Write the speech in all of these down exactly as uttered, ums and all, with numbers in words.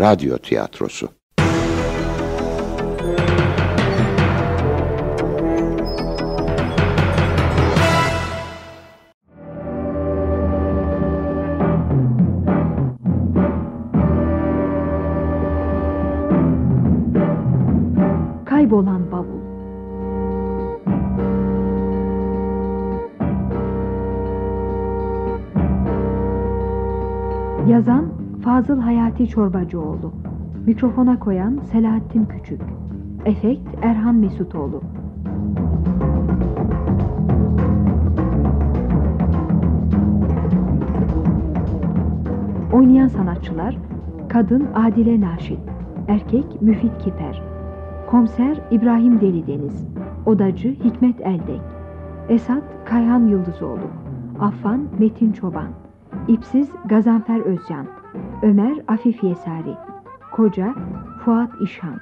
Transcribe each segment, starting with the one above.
radyo tiyatrosu. Kaybolan bavul. Yazan Fazıl Hayati Çorbacıoğlu. Mikrofona koyan Selahattin Küçük. Efekt Erhan Mesutoğlu. Oynayan sanatçılar: kadın Adile Naşit, erkek Müfit Kiper, komiser İbrahim Delideniz, odacı Hikmet Eldek, Esat Kayhan Yıldızoğlu, Affan Metin Çoban, İpsiz Gazanfer Özcan, Ömer Afif Yesari, koca Fuat İşhan.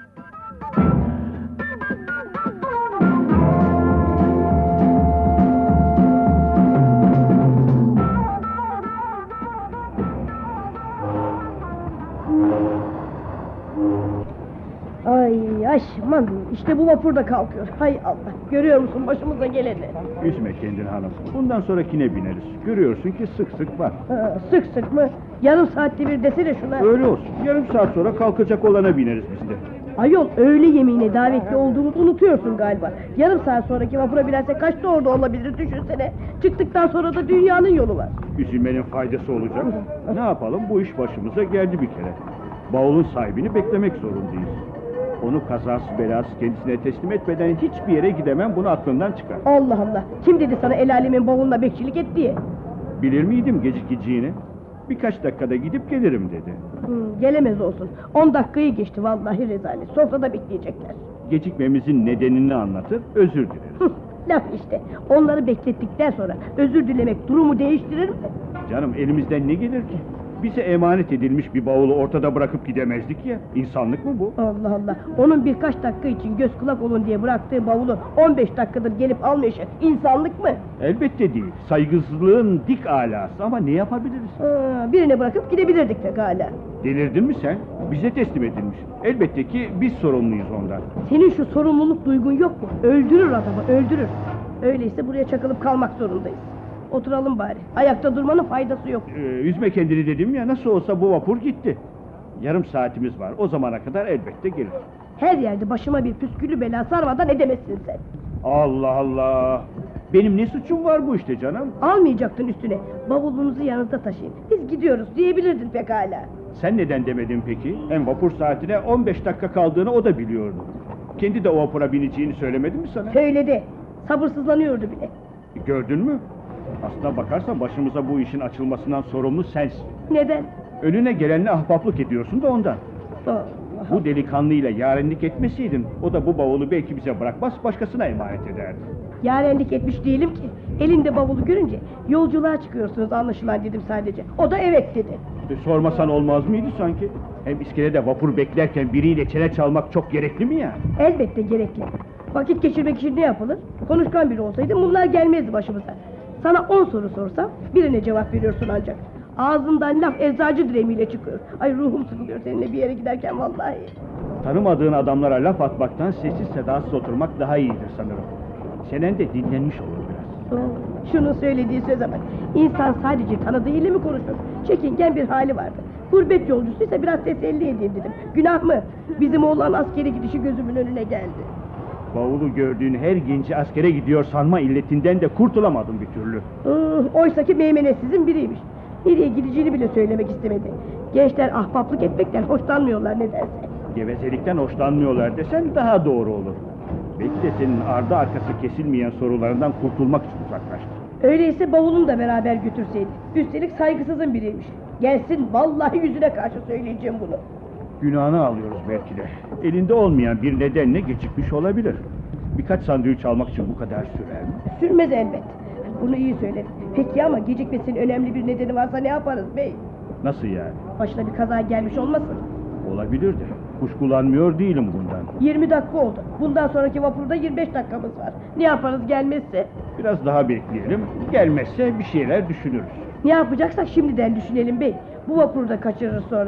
Ay aşman, işte bu vapur da kalkıyor. Hay Allah, görüyor musun başımıza geleni? Üzme kendini hanım, bundan sonrakine bineriz. Görüyorsun ki sık sık var. Ha, sık sık mı? Yarım saatte bir desene şuna. Öyle olsun, yarım saat sonra kalkacak olana bineriz biz de. Ayol, öğle yemeğine davetli olduğumuzu unutuyorsun galiba. Yarım saat sonraki vapura binersek kaçta orada olabilir düşünsene. Çıktıktan sonra da dünyanın yolu var. Üzülmenin faydası olacak. Ne yapalım, bu iş başımıza geldi bir kere. Bavulun sahibini beklemek zorundayız. Onu kazasız belasız kendisine teslim etmeden hiçbir yere gidemem, bunu aklından çıkar. Allah Allah, kim dedi sana el alemin bavuluna bekçilik et diye? Bilir miydim gecikeceğini? Birkaç dakikada gidip gelirim dedi. Hmm, gelemez olsun. On dakikayı geçti vallahi rezalet. Sofrada bekleyecekler. Gecikmemizin nedenini anlatır, özür dileriz. Hıh, laf işte. Onları beklettikten sonra özür dilemek durumu değiştirir mi? Canım, elimizden ne gelir ki? Bize emanet edilmiş bir bavulu ortada bırakıp gidemezdik ya. İnsanlık mı bu? Allah Allah. Onun birkaç dakika için göz kulak olun diye bıraktığı bavulu on beş dakikadır gelip almayışı insanlık mı? Elbette değil. Saygısızlığın dik alası, ama ne yapabiliriz? Ha, birine bırakıp gidebilirdik pekala. Delirdin mi sen? Bize teslim edilmiş. Elbette ki biz sorumluyuz ondan. Senin şu sorumluluk duygun yok mu? Öldürür adamı, öldürür. Öyleyse buraya çakılıp kalmak zorundayız. Oturalım bari. Ayakta durmanın faydası yok. Ee, üzme kendini dedim ya, nasıl olsa bu vapur gitti. Yarım saatimiz var. O zamana kadar elbette gelir. Her yerde başıma bir püsküllü bela sarmadan edemezsin sen. Allah Allah! Benim ne suçum var bu işte canım? Almayacaktın üstüne. Bavulunuzu yanınızda taşıyın. Biz gidiyoruz diyebilirdin pekala. Sen neden demedin peki? Hem vapur saatine on beş dakika kaldığını o da biliyordu. Kendi de o vapura bineceğini söylemedi mi sana? Söyledi. Sabırsızlanıyordu bile. Gördün mü? Aslına bakarsan başımıza bu işin açılmasından sorumlu sensin. Neden? Önüne gelenle ahbaplık ediyorsun da ondan. Allah. Bu delikanlıyla yarenlik etmeseydin, o da bu bavulu belki bize bırakmaz, başkasına emanet ederdi. Yarenlik etmiş değilim ki. Elinde bavulu görünce yolculuğa çıkıyorsunuz anlaşılan dedim sadece. O da evet dedi. E, sormasan olmaz mıydı sanki? Hem iskelede vapur beklerken biriyle çene çalmak çok gerekli mi ya? Elbette gerekli. Vakit geçirmek için ne yapılır? Konuşkan biri olsaydı bunlar gelmezdi başımıza. Sana on soru sorsam birine cevap veriyorsun ancak. Ağzından laf eczacı diremiyle çıkıyor. Ay ruhum sıkılıyor seninle bir yere giderken vallahi. Tanımadığın adamlara laf atmaktan sessiz sedasız oturmak daha iyidir sanırım. Çenen de dinlenmiş olur biraz. Oh, şunun söylediği söze bak. İnsan sadece tanıdığıyla mı konuşur? Çekingen bir hali vardı. Gurbet yolcusuysa biraz teselli edeyim dedim. Günah mı? Bizim oğlan askere gidişi gözümün önüne geldi. Bavulu gördüğün her genci askere gidiyor sanma illetinden de kurtulamadım bir türlü. Oh, oysaki meymenetsizin biriymiş. Nereye gideceğini bile söylemek istemedi. Gençler ahbaplık etmekten hoşlanmıyorlar nedense. Gevezelikten hoşlanmıyorlar desen daha doğru olur. Belki de senin ardı arkası kesilmeyen sorularından kurtulmak için uzaklaştı. Öyleyse bavulunu da beraber götürseydi. Üstelik saygısızın biriymiş. Gelsin vallahi yüzüne karşı söyleyeceğim bunu. Günahını alıyoruz belki de. Elinde olmayan bir nedenle gecikmiş olabilir. Birkaç sandviç almak için bu kadar sürer mi? Sürmez elbet. Bunu iyi söyledin. Peki ama gecikmesinin önemli bir nedeni varsa ne yaparız bey? Nasıl yani? Başına bir kaza gelmiş olmasın? Olabilir de. Kuşkulanmıyor değilim bundan. yirmi dakika oldu. Bundan sonraki vapurda yirmi beş dakikamız var. Ne yaparız gelmezse? Biraz daha bekleyelim. Gelmezse bir şeyler düşünürüz. Ne yapacaksak şimdiden düşünelim bey. Bu vapuru da kaçırırız sonra.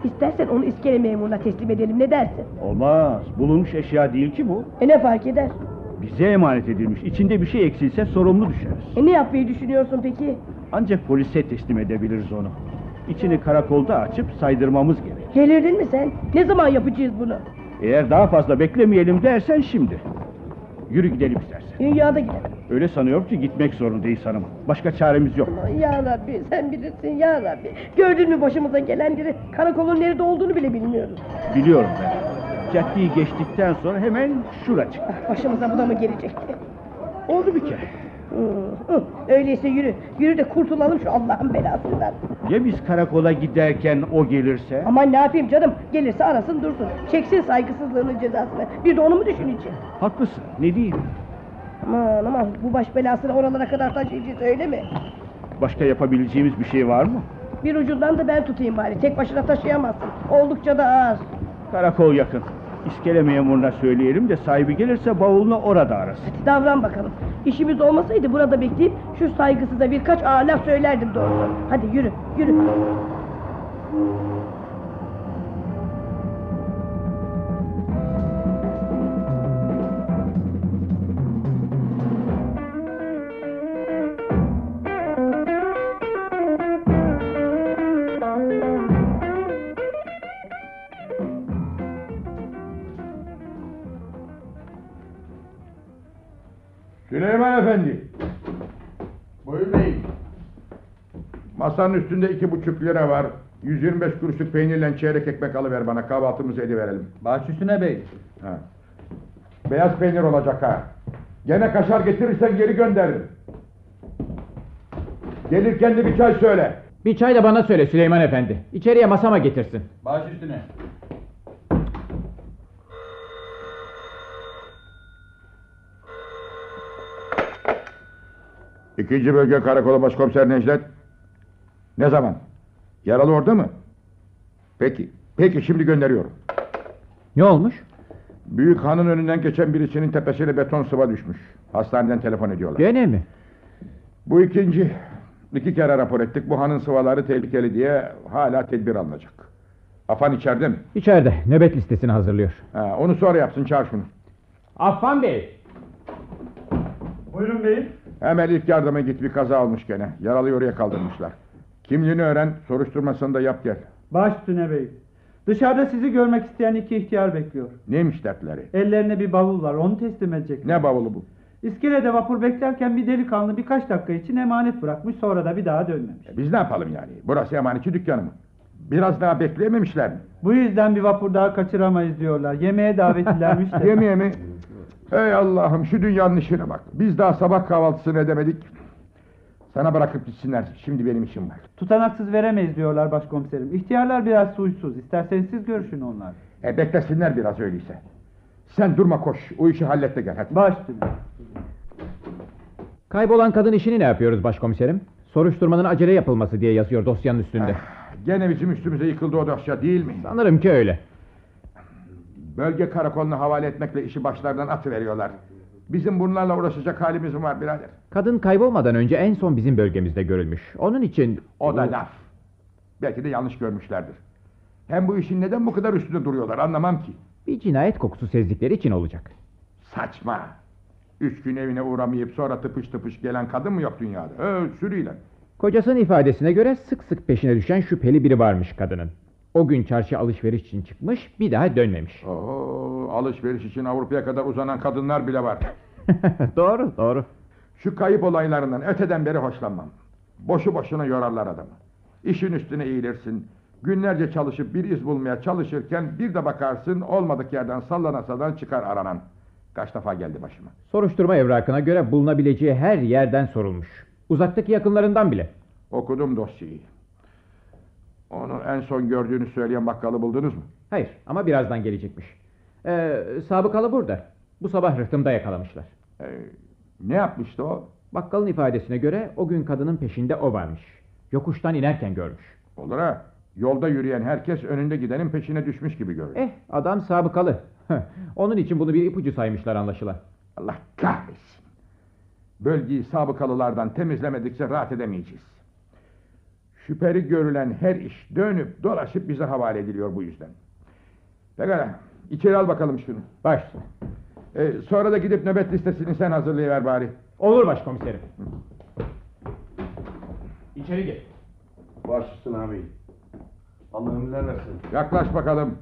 İstersen onu iskele memuruna teslim edelim, ne dersin? Olmaz. Bulunmuş eşya değil ki bu. E ne fark eder? Bize emanet edilmiş. İçinde bir şey eksilse sorumlu düşeriz. E ne yapmayı düşünüyorsun peki? Ancak polise teslim edebiliriz onu. İçini karakolda açıp saydırmamız gerek. Delirdin mi sen? Ne zaman yapacağız bunu? Eğer daha fazla beklemeyelim dersen şimdi. Yürü gidelim istersen. Dünyada gidelim. Öyle sanıyorum ki gitmek zorundayız hanım. Başka çaremiz yok. Aman ya Rabbi, sen bilirsin ya Rabbi. Gördün mü başımıza gelenleri? Karakolun nerede olduğunu bile bilmiyoruz. Biliyorum ben. Caddeyi geçtikten sonra hemen şuracık. Ah, başımıza bu da mı gelecekti? Oldu bir kere. Hı, hı. Öyleyse yürü. Yürü de kurtulalım şu Allah'ın belasından. Ya biz karakola giderken o gelirse? Aman ne yapayım canım? Gelirse arasın dursun. Çeksin saygısızlığının cezasını. Bir de onu mu düşünecek? Haklısın. Ne diyeyim? Aman aman, bu baş belasını oralara kadar taşıyacağız, öyle mi? Başka yapabileceğimiz bir şey var mı? Bir ucundan da ben tutayım bari. Tek başına taşıyamazsın. Oldukça da ağır. Karakol yakın. İskele memuruna söyleyelim de sahibi gelirse bavulunu orada arasın. Hadi davran bakalım. İşimiz olmasaydı burada bekleyip şu saygısıza birkaç ağır laf söylerdim doğrusu. Hadi yürü, yürü. Süleyman Efendi. Buyur beyim. Masanın üstünde iki buçuk lira var. Yüz yirmi beş kuruşluk peynirle çeyrek ekmek alıver bana, kahvaltımızı ediverelim. Baş üstüne bey. Ha. Beyaz peynir olacak ha. Gene kaşar getirirsen geri gönderirim. Gelirken de bir çay söyle. Bir çay da bana söyle Süleyman Efendi. İçeriye masama getirsin. Baş üstüne. İkinci bölge karakolu başkomiser Necdet. Ne zaman? Yaralı orada mı? Peki. Peki şimdi gönderiyorum. Ne olmuş? Büyük hanın önünden geçen birisinin tepesine beton sıva düşmüş. Hastaneden telefon ediyorlar. Gene mi? Bu ikinci. İki kere rapor ettik. Bu hanın sıvaları tehlikeli diye hala tedbir alınacak. Afan içeride mi? İçeride. Nöbet listesini hazırlıyor. Ha, onu sonra yapsın, çağır şunu. Affan Bey. Buyurun beyim. Hemen ilk yardıma git, bir kaza olmuş gene. Yaralıyı oraya kaldırmışlar. Kimliğini öğren, soruşturmasını da yap gel. Baş üstüne bey. Dışarıda sizi görmek isteyen iki ihtiyar bekliyor. Neymiş dertleri? Ellerine bir bavul var, onu teslim edecek. Ne bavulu bu? İskelede vapur beklerken bir delikanlı birkaç dakika için emanet bırakmış, sonra da bir daha dönmemiş. E biz ne yapalım yani? Burası emanetçi dükkanı mı? Biraz daha bekleyememişler mi? Bu yüzden bir vapur daha kaçıramayız diyorlar. Yemeğe davetlilermiş de. Yemeğe mi? Ey Allah'ım, şu dünyanın işine bak. Biz daha sabah kahvaltısını edemedik. Sana bırakıp gitsinler. Şimdi benim işim var. Tutanaksız veremeyiz diyorlar başkomiserim. İhtiyarlar biraz suysuz. İsterseniz siz görüşün onlar. E beklesinler biraz öyleyse. Sen durma, koş. O işi hallet de gel hadi. Baş üstüne. Kaybolan kadın işini ne yapıyoruz başkomiserim? Soruşturmanın acele yapılması diye yazıyor dosyanın üstünde. Ah, gene bizim üstümüze yıkıldı o dosya, değil mi? Sanırım ki öyle. Bölge karakoluna havale etmekle işi başlardan atıveriyorlar. Bizim bunlarla uğraşacak halimiz mi var birader? Kadın kaybolmadan önce en son bizim bölgemizde görülmüş. Onun için... O da laf. Belki de yanlış görmüşlerdir. Hem bu işin neden bu kadar üstünde duruyorlar anlamam ki. Bir cinayet kokusu sezdikleri için olacak. Saçma. Üç gün evine uğramayıp sonra tıpış tıpış gelen kadın mı yok dünyada? Ö, sürüyle. Kocasının ifadesine göre sık sık peşine düşen şüpheli biri varmış kadının. O gün çarşı alışveriş için çıkmış, bir daha dönmemiş. Oo, alışveriş için Avrupa'ya kadar uzanan kadınlar bile var. Doğru, doğru. Şu kayıp olaylarından öteden beri hoşlanmam. Boşu boşuna yorarlar adamı. İşin üstüne eğilirsin. Günlerce çalışıp bir iz bulmaya çalışırken bir de bakarsın olmadık yerden sallana sadan çıkar aranan. Kaç defa geldi başıma. Soruşturma evrakına göre bulunabileceği her yerden sorulmuş. Uzaktaki yakınlarından bile. Okudum dosyayı. Onu en son gördüğünü söyleyen bakkalı buldunuz mu? Hayır ama birazdan gelecekmiş. Ee, sabıkalı burada. Bu sabah rıhtımda yakalamışlar. Ee, ne yapmıştı o? Bakkalın ifadesine göre o gün kadının peşinde o varmış. Yokuştan inerken görmüş. Olur ha. Yolda yürüyen herkes önünde gidenin peşine düşmüş gibi görür. Eh, adam sabıkalı. Onun için bunu bir ipucu saymışlar anlaşılan. Allah kahretsin. Bölgeyi sabıkalılardan temizlemedikçe rahat edemeyeceğiz. Şüpheli görülen her iş dönüp dolaşıp bize havale ediliyor bu yüzden. Pekala, içeri al bakalım şunu. Baş. Ee, sonra da gidip nöbet listesini sen hazırlayıver bari. Olur başkomiserim. İçeri gir. Baş üstüne abi. Allah ömürler versin. Yaklaş bakalım.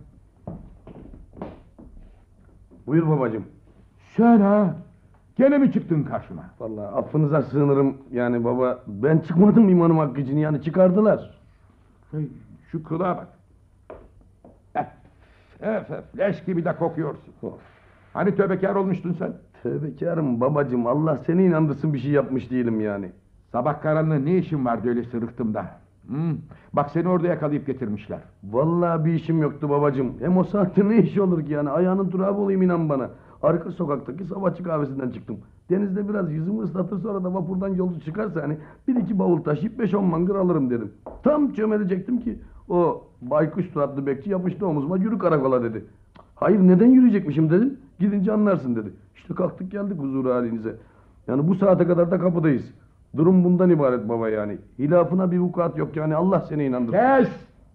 Buyur babacığım. Sen ha? Gene mi çıktın karşıma? Vallahi affınıza sığınırım yani baba. Ben çıkmadım imanım hakkı için yani çıkardılar. Hey, şu kılığa bak. Öf, öf, öf, leş gibi de kokuyorsun. Of. Hani tövbekar olmuştun sen? Tövbekarım babacığım. Allah seni inandırsın bir şey yapmış değilim yani. Sabah karanlığı ne işin vardı öyle sırıktımda? Hmm, bak seni orada yakalayıp getirmişler. Vallahi bir işim yoktu babacığım. Hem o saatte ne iş olur ki yani? Ayağının durağı olayım inan bana. Arka sokaktaki sabahçı kahvesinden çıktım. Denizde biraz yüzümü ıslatır sonra da vapurdan yolcu çıkarsa hani bir iki bavul taşıyıp beş on mangır alırım dedim. Tam çömelecektim ki o baykuş suratlı bekçi yapıştı omuzuma yürü karakola dedi. Hayır neden yürüyecekmişim dedim. Gidince anlarsın dedi. İşte kalktık geldik huzur halinize. Yani bu saate kadar da kapıdayız. Durum bundan ibaret baba yani. Hilafına bir vukuat yok yani Allah seni inandırsın. Kes!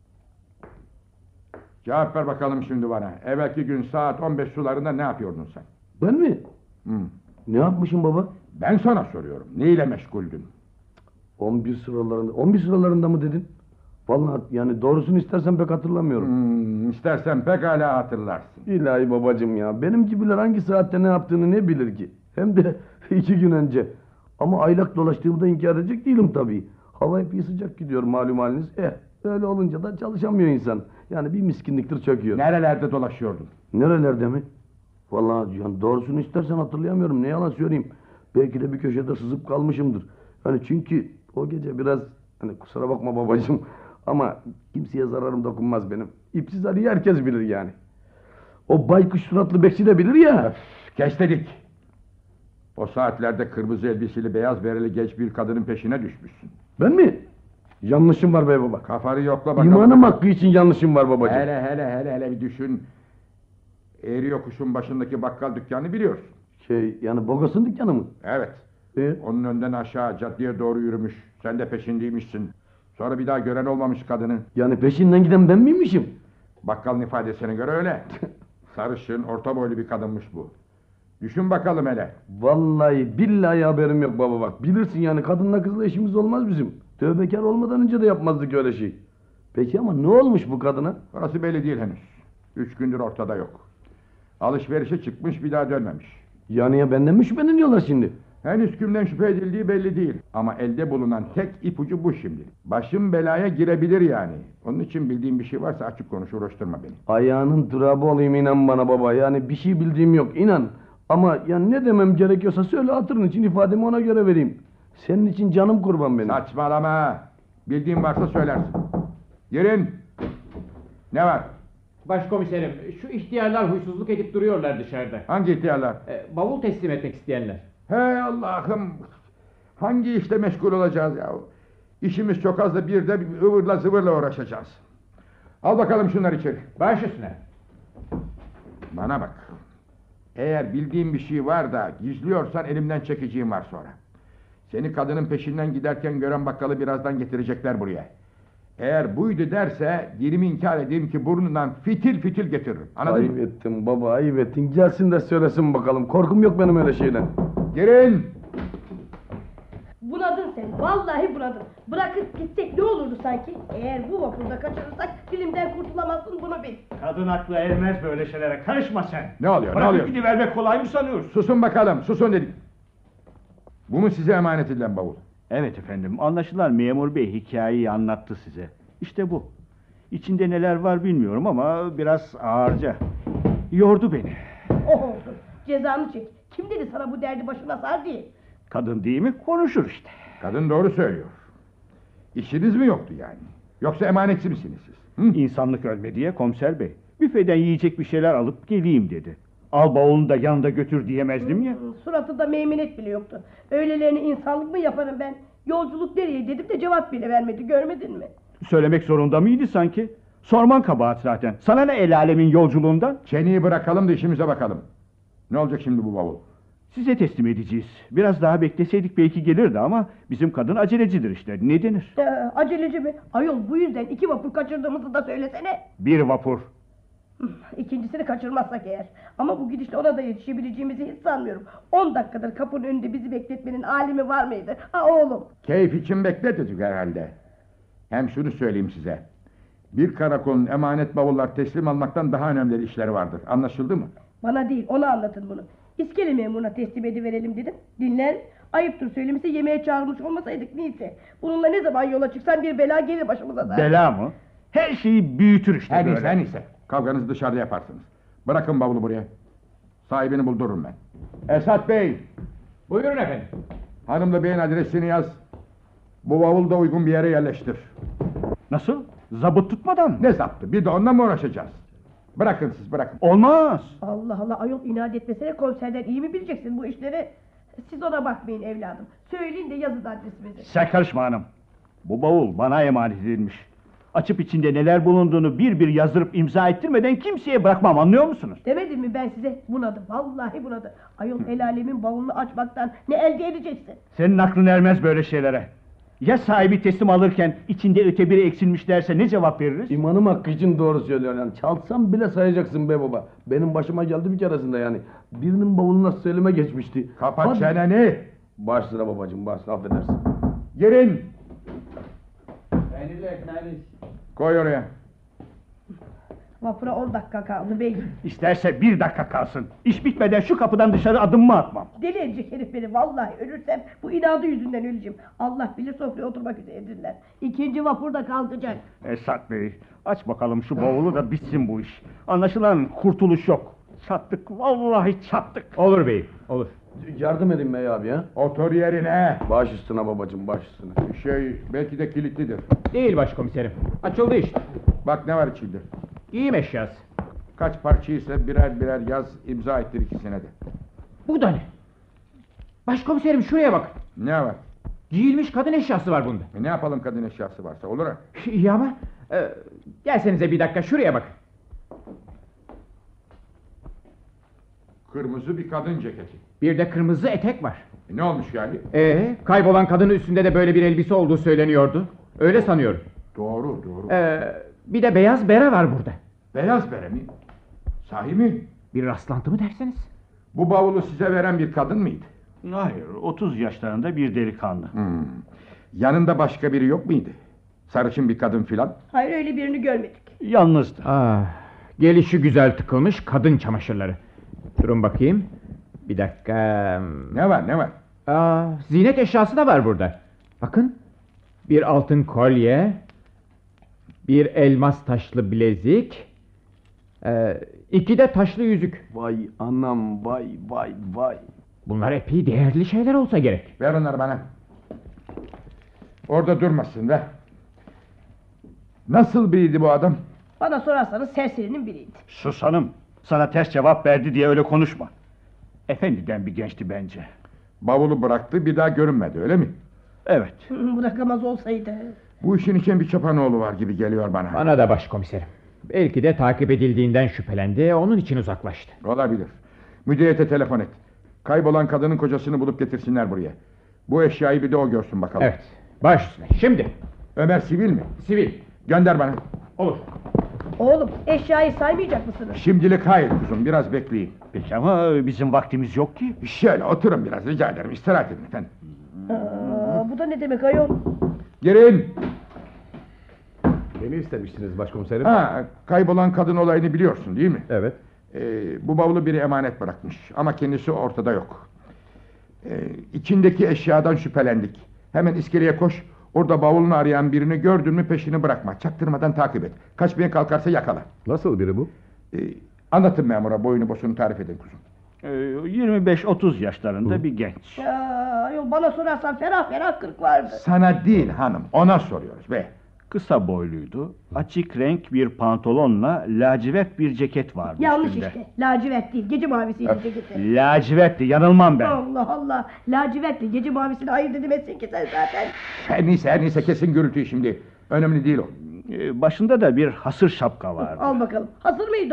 Cevap ver bakalım şimdi bana. Evvelki gün saat on beş sularında ne yapıyordun sen? Ben mi? Hmm. Ne yapmışım baba? Ben sana soruyorum. Neyle meşguldün? on bir sıralarında. on bir sıralarında mı dedin? Vallahi yani doğrusunu istersen pek hatırlamıyorum. Hmm, istersen pekala hatırlarsın. İlahi babacığım ya. Benim gibiler hangi saatte ne yaptığını ne bilir ki? Hem de iki gün önce. Ama aylak dolaştığımı da inkar edecek değilim tabii. Hava epey sıcak gidiyor malum haliniz. Eh öyle olunca da çalışamıyor insan. Yani bir miskinliktir çöküyor. Nerelerde dolaşıyordun? Nerelerde mi? Vallahi yani doğrusunu istersen hatırlayamıyorum. Ne yalan söyleyeyim. Belki de bir köşede sızıp kalmışımdır. Yani çünkü o gece biraz hani kusura bakma babacığım ama kimseye zararım dokunmaz benim. İpsiz Ali'yi herkes bilir yani. O baykuş suratlı bekçi de bilir ya. Öf, kes dedik. O saatlerde kırmızı elbiseli beyaz bereli genç bir kadının peşine düşmüşsün. Ben mi? Yanlışım var be baba. Kafanı yokla bakalım. İmanım hakkı için yanlışım var babacığım. Hele hele hele hele bir düşün. Eğri yokuşun başındaki bakkal dükkanı biliyorsun. Şey yani Bogos'un dükkanı mı? Evet. E? Onun önden aşağı caddeye doğru yürümüş. Sen de peşindeymişsin. Sonra bir daha gören olmamış kadını. Yani peşinden giden ben miymişim? Bakkalın ifadesine göre öyle. Sarışın, orta boylu bir kadınmış bu. Düşün bakalım hele. Vallahi billahi haberim yok baba bak. Bilirsin yani kadınla kızla işimiz olmaz bizim. Tövbekar olmadan önce de yapmazdık öyle şey. Peki ama ne olmuş bu kadına? Orası belli değil henüz. Üç gündür ortada yok. Alışverişe çıkmış bir daha dönmemiş. Yani ya benden mi şüpheleniyorlar şimdi? Henüz kimden şüphe edildiği belli değil. Ama elde bulunan tek ipucu bu şimdi. Başım belaya girebilir yani. Onun için bildiğim bir şey varsa açık konuş, uğraştırma beni. Ayağının durabı olayım inan bana baba. Yani bir şey bildiğim yok inan. Ama yani ne demem gerekiyorsa söyle hatırın için ifademi ona göre vereyim. Senin için canım kurban benim. Saçmalama. Bildiğin varsa söylersin. Girin. Ne var? Başkomiserim, şu ihtiyarlar huysuzluk edip duruyorlar dışarıda. Hangi ihtiyarlar? E, bavul teslim etmek isteyenler. Hey Allah'ım. Hangi işle meşgul olacağız ya? İşimiz çok az da bir de ıvırla zıvırla uğraşacağız. Al bakalım şunları içeri. Baş üstüne. Bana bak. Eğer bildiğin bir şey var da gizliyorsan elimden çekeceğim var sonra. Seni kadının peşinden giderken gören bakkalı birazdan getirecekler buraya. Eğer buydu derse dilimi inkar edeyim ki burnundan fitil fitil getiririm. Anladın Ayıp mı? ettin baba ayıp ettin. Gelsin de söylesin bakalım. Korkum yok benim öyle şeyden. Girin. Bunadın sen. Vallahi bunadın. Bırakıp gitsek ne olurdu sanki? Eğer bu vapurda kaçırırsak dilimden kurtulamazsın bunu bil. Kadın aklı ermez böyle şeylere. Karışma sen. Ne oluyor, ne Bırakıp oluyor? gidivermek kolay mı sanıyorsun? Susun bakalım, susun dedik. Bu mu size emanet edilen bavul? Evet efendim. Anlaşılan memur bey hikayeyi anlattı size. İşte bu. İçinde neler var bilmiyorum ama biraz ağırca. Yordu beni. Oh oldu. Cezanı çek. Kim dedi sana bu derdi başına sar diye? Kadın değil mi? Konuşur işte. Kadın doğru söylüyor. İşiniz mi yoktu yani? Yoksa emanetçi misiniz siz? Hı? İnsanlık ölme diye komiser bey. Büfeden yiyecek bir şeyler alıp geleyim dedi. Al bavulunu da yanında götür diyemezdim ya. Suratında meymenet bile yoktu. Öylelerini insanlık mı yaparım ben? Yolculuk nereye dedim de cevap bile vermedi, görmedin mi? Söylemek zorunda mıydı sanki? Sorman kabahat zaten. Sana ne el alemin yolculuğundan? Çeneyi bırakalım da işimize bakalım. Ne olacak şimdi bu bavul? Size teslim edeceğiz. Biraz daha bekleseydik belki gelirdi ama bizim kadın acelecidir işte. Ne denir? Ee, aceleci mi? Ayol bu yüzden iki vapur kaçırdığımızı da söylesene. Bir vapur. İkincisini kaçırmazsak eğer. Ama bu gidişle ona da yetişebileceğimizi hiç sanmıyorum. On dakikadır kapının önünde bizi bekletmenin alemi var mıydı? Ha oğlum. Keyif için bekletedik herhalde. Hem şunu söyleyeyim size. Bir karakolun emanet bavullar teslim almaktan daha önemli işleri vardır. Anlaşıldı mı? Bana değil, ona anlatın bunu. İskele memuruna teslim ediverelim dedim. Dinler. Ayıptır söylemesi, yemeğe çağırmış olmasaydık neyse. Bununla ne zaman yola çıksan bir bela gelir başımıza da. Bela mı? Her şeyi büyütür işte Her böyle. neyse, her neyse. Kavganızı dışarıda yaparsınız. Bırakın bavulu buraya. Sahibini buldururum ben. Esat Bey, Buyurun efendim. hanımla beyin adresini yaz. Bu bavulu da uygun bir yere yerleştir. Nasıl? Zabıt tutmadan mı? Ne zaptı? Bir de onunla mı uğraşacağız? Bırakın siz, bırakın. Olmaz. Allah Allah, ayol inat etmesene, komiserden iyi mi bileceksin bu işleri? Siz ona bakmayın evladım. Söyleyin de yazın adresimizi. Sen karışma hanım. Bu bavul bana emanet edilmiş. Açıp içinde neler bulunduğunu bir bir yazdırıp imza ettirmeden kimseye bırakmam, anlıyor musunuz? Demedim mi ben size? Bunadı, vallahi bunadı. Ayol el alemin bavulunu açmaktan ne elde edeceksin? Senin aklın ermez böyle şeylere. Ya sahibi teslim alırken içinde öte biri eksilmiş derse ne cevap veririz? İmanım hakkı için doğru söylüyor yani. Çalsam bile sayacaksın be baba. Benim başıma geldi bir keresinde yani. Birinin bavuluna söyleme geçmişti. Kapat Hadi. çeneni! Baş sıra babacığım, baş sıra, affedersin. Girin! Koy oraya. Vapura on dakika kaldı bey. İsterse bir dakika kalsın. İş bitmeden şu kapıdan dışarı adım mı atmam? Deli edecek herif beni, vallahi ölürsem bu inadı yüzünden öleceğim. Allah bilir sofraya oturmak üzeredirler. İkinci vapur da kalkacak. Esat Bey, aç bakalım şu bavulu da bitsin bu iş. Anlaşılan kurtuluş yok. Çattık, vallahi çattık. Olur beyim, olur. Yardım edin bey abi ya. Otur yerine. Baş üstüne babacığım, baş üstüne. Şey, belki de kilitlidir. Değil başkomiserim. Açıldı işte. Bak ne var içinde. Giyim eşyası. Kaç parçaysa birer birer yaz, imza ettir ikisine de. Bu da ne? Başkomiserim şuraya bak. Ne var? Giyilmiş kadın eşyası var bunda. E ne yapalım, kadın eşyası varsa olur ha. İyi ama e, gelsenize bir dakika şuraya bak. Kırmızı bir kadın ceketi. Bir de kırmızı etek var. E ne olmuş yani? Ee, kaybolan kadının üstünde de böyle bir elbise olduğu söyleniyordu. Öyle sanıyorum. Doğru, doğru. Ee, bir de beyaz bere var burada. Beyaz bere mi? Sahi mi? Bir rastlantı mı derseniz? Bu bavulu size veren bir kadın mıydı? Hayır, otuz yaşlarında bir delikanlı. Hmm. Yanında başka biri yok muydu? Sarışın bir kadın filan? Hayır, öyle birini görmedik. Yalnızdı. Ah, gelişi güzel tıkılmış kadın çamaşırları. Durun bakayım. Bir dakika. Ne var, ne var? Aa, ziynet eşyası da var burada. Bakın. Bir altın kolye. Bir elmas taşlı bilezik. Ee, iki de taşlı yüzük. Vay anam, vay vay vay. Bunlar epey değerli şeyler olsa gerek. Ver onları bana. Orada durmasın be. Nasıl biriydi bu adam? Bana sorarsanız serserinin biriydi. Sus hanım, sana ters cevap verdi diye öyle konuşma. Efendiden bir gençti bence. Bavulu bıraktı, bir daha görünmedi, öyle mi? Evet. Bırakamaz olsaydı. Bu işin için bir çapanoğlu var gibi geliyor bana. Bana da başkomiserim. Belki de takip edildiğinden şüphelendi, onun için uzaklaştı. Olabilir. Müdüriyete telefon et. Kaybolan kadının kocasını bulup getirsinler buraya. Bu eşyayı bir de o görsün bakalım. Evet, baş üstüne. Şimdi. Ömer sivil mi? Sivil. Gönder bana. Olur. Oğlum, eşyayı saymayacak mısınız? Şimdilik hayır kuzum, biraz bekleyin. Peki ama bizim vaktimiz yok ki. Şöyle oturun biraz, rica ederim. İstirahat edin efendim. Aa, bu da ne demek ayol? Girin. Beni istemiştiniz başkomiserim. Ha, kaybolan kadın olayını biliyorsun değil mi? Evet. Ee, bu bavulu biri emanet bırakmış ama kendisi ortada yok. Ee, içindeki eşyadan şüphelendik. Hemen iskeleye koş. Orada bavulunu arayan birini gördün mü peşini bırakma. Çaktırmadan takip et. Kaçmaya kalkarsa yakala. Nasıl biri bu? Ee, anlatın memura, boyunu bosunu tarif edin kuzum. Ee, yirmi beş otuz yaşlarında bir genç. Ya, ayol bana sorarsan ferah ferah kırk vardı. Sana değil hanım, ona soruyoruz be. Kısa boyluydu, açık renk bir pantolonla lacivert bir ceket vardı Yanlış üstünde. işte. Lacivert değil, gece mavisiydi Öf. ceketi. Lacivertti, yanılmam ben. Allah Allah. Lacivertle gece mavisini ayırt edemezsin ki sen zaten. Her neyse, her neyse kesin gürültüyü şimdi. Önemli değil o. Ee, başında da bir hasır şapka vardı. Al bakalım. Hazır mıydı o?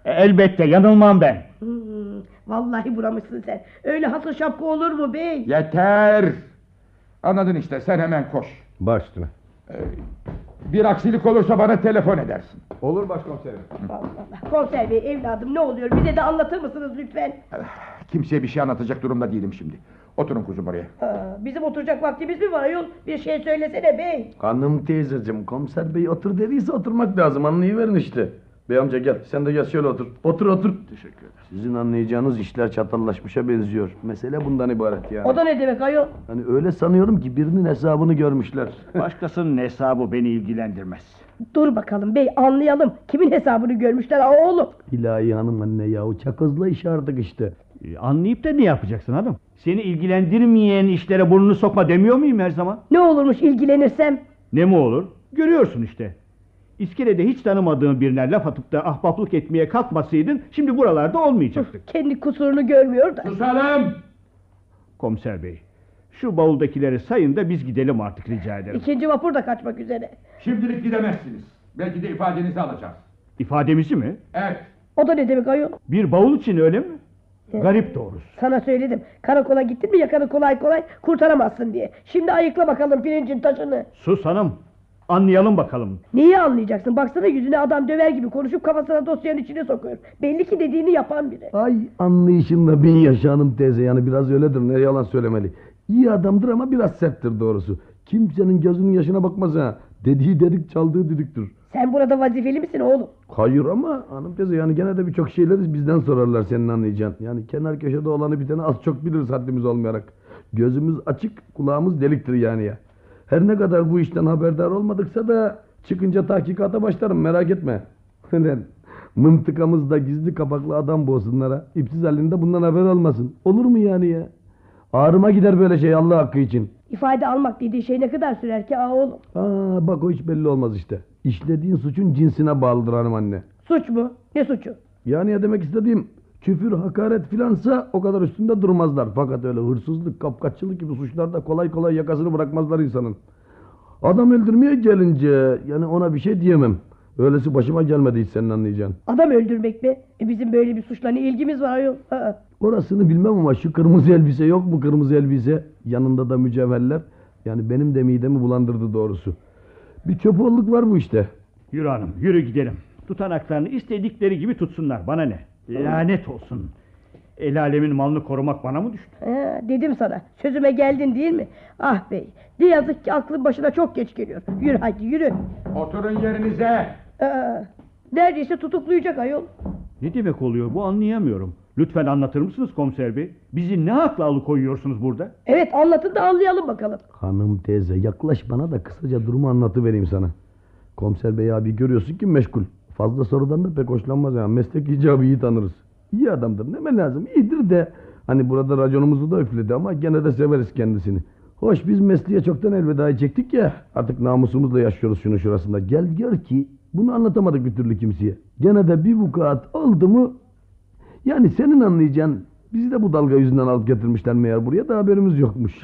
E, elbette yanılmam ben. Hmm, vallahi buramışsın sen. Öyle hasıl şapka olur mu bey? Yeter! Anladın işte, sen hemen koş. Baş üstüne. Ee, bir aksilik olursa bana telefon edersin. Olur başkomiserim. Allah Allah. Komiser bey evladım ne oluyor? Bize de anlatır mısınız lütfen? Kimseye bir şey anlatacak durumda değilim şimdi. Oturun kuzum oraya. Ha, bizim oturacak vaktimiz mi var ayol? Bir şey söylesene bey. Hanım teyzeciğim, komiser bey otur dediyse oturmak lazım, anlayıverin işte. Bey amca gel, sen de gel şöyle otur. Otur otur. Teşekkür ederim. Sizin anlayacağınız işler çatallaşmışa benziyor. Mesele bundan ibaret yani. O da ne demek ayol? Hani öyle sanıyorum ki birinin hesabını görmüşler. Başkasının hesabı beni ilgilendirmez. Dur bakalım bey anlayalım. Kimin hesabını görmüşler ha oğlum? İlahi hanım anne yahu, çakozla iş artık işte. E, anlayıp da ne yapacaksın hanım? Seni ilgilendirmeyen işlere burnunu sokma demiyor muyum her zaman? Ne olurmuş ilgilenirsem? Ne mi olur? Görüyorsun işte. İskelede hiç tanımadığın birine laf atıp da ahbaplık etmeye kalkmasaydın şimdi buralarda olmayacaktık. Kendi kusurunu görmüyor da. Susalım! Komiser bey, şu bavuldakileri sayın da biz gidelim artık rica ederim. İkinci vapur da kaçmak üzere. Şimdilik gidemezsiniz. Belki de ifadenizi alacağız. İfademizi mi? Evet. O da ne demek ayol? Bir bavul için öyle mi? Garip doğrusu. Sana söyledim. Karakola gittin mi yakanı kolay kolay kurtaramazsın diye. Şimdi ayıkla bakalım pirincin taşını. Sus hanım. Anlayalım bakalım. Neyi anlayacaksın? Baksana yüzüne adam döver gibi konuşup kafasına dosyanın içine sokuyor. Belli ki dediğini yapan biri. Ay anlayışınla bin yaşa hanım teyze, yani biraz öyledir, ne yalan söylemeli. İyi adamdır ama biraz serttir doğrusu. Kimsenin gözünün yaşına bakmaz ha. Dediği dedik, çaldığı düdüktür. Sen burada vazifeli misin oğlum? Hayır ama hanım teyze, yani gene de birçok şeyleri bizden sorarlar, senin anlayacağın. Yani kenar köşede olanı biteni az çok biliriz haddimiz olmayarak. Gözümüz açık, kulağımız deliktir yani ya. Her ne kadar bu işten haberdar olmadıksa da çıkınca tahkikata başlarım, merak etme. Mıntıkamızda gizli kapaklı adam boğsunlara, ipsiz halinde bundan haber olmasın. Olur mu yani ya? Ağrıma gider böyle şey Allah hakkı için. İfade almak dediği şey ne kadar sürer ki aa oğlum? Aa bak, o hiç belli olmaz işte. İşlediğin suçun cinsine bağlıdır hanım anne. Suç mu? Ne suçu? Yani ya demek istediğim, küfür, hakaret filansa o kadar üstünde durmazlar. Fakat öyle hırsızlık, kapkaççılık gibi suçlarda kolay kolay yakasını bırakmazlar insanın. Adam öldürmeye gelince yani ona bir şey diyemem. Öylesi başıma gelmedi hiç, senin anlayacağın. Adam öldürmek mi? E bizim böyle bir suçla ne ilgimiz var ayol? Aa. Orasını bilmem ama şu kırmızı elbise yok mu, kırmızı elbise? Yanında da mücevherler. Yani benim de midemi bulandırdı doğrusu. Bir çöpolluk var bu işte. Yürü hanım, yürü gidelim. Tutanaklarını istedikleri gibi tutsunlar, bana ne? Lanet olsun. El alemin malını korumak bana mı düştü? Ha, dedim sana. Sözüme geldin değil mi? Ah bey. Ne yazık ki aklın başına çok geç geliyor. Yürü hadi yürü. Oturun yerinize. Aa, neredeyse tutuklayacak ayol. Ne demek oluyor bu, anlayamıyorum. Lütfen anlatır mısınız komiser bey? Bizi ne hakla alıkoyuyorsunuz burada? Evet anlatın da anlayalım bakalım. Hanım teyze yaklaş bana da kısaca durumu anlatıvereyim sana. Komiser bey abi görüyorsun ki meşgul. Fazla sorudan da pek hoşlanmaz yani. Meslek icabı iyi tanırız. İyi adamdır, neme lazım, iyidir de. Hani burada raconumuzu da üfledi ama gene de severiz kendisini. Hoş, biz mesleğe çoktan elvedayı çektik ya. Artık namusumuzla yaşıyoruz şunun şurasında. Gel gör ki bunu anlatamadık bir türlü kimseye. Gene de bir vukuat oldu mu, yani senin anlayacağın, bizi de bu dalga yüzünden alıp getirmişler meğer buraya da haberimiz yokmuş.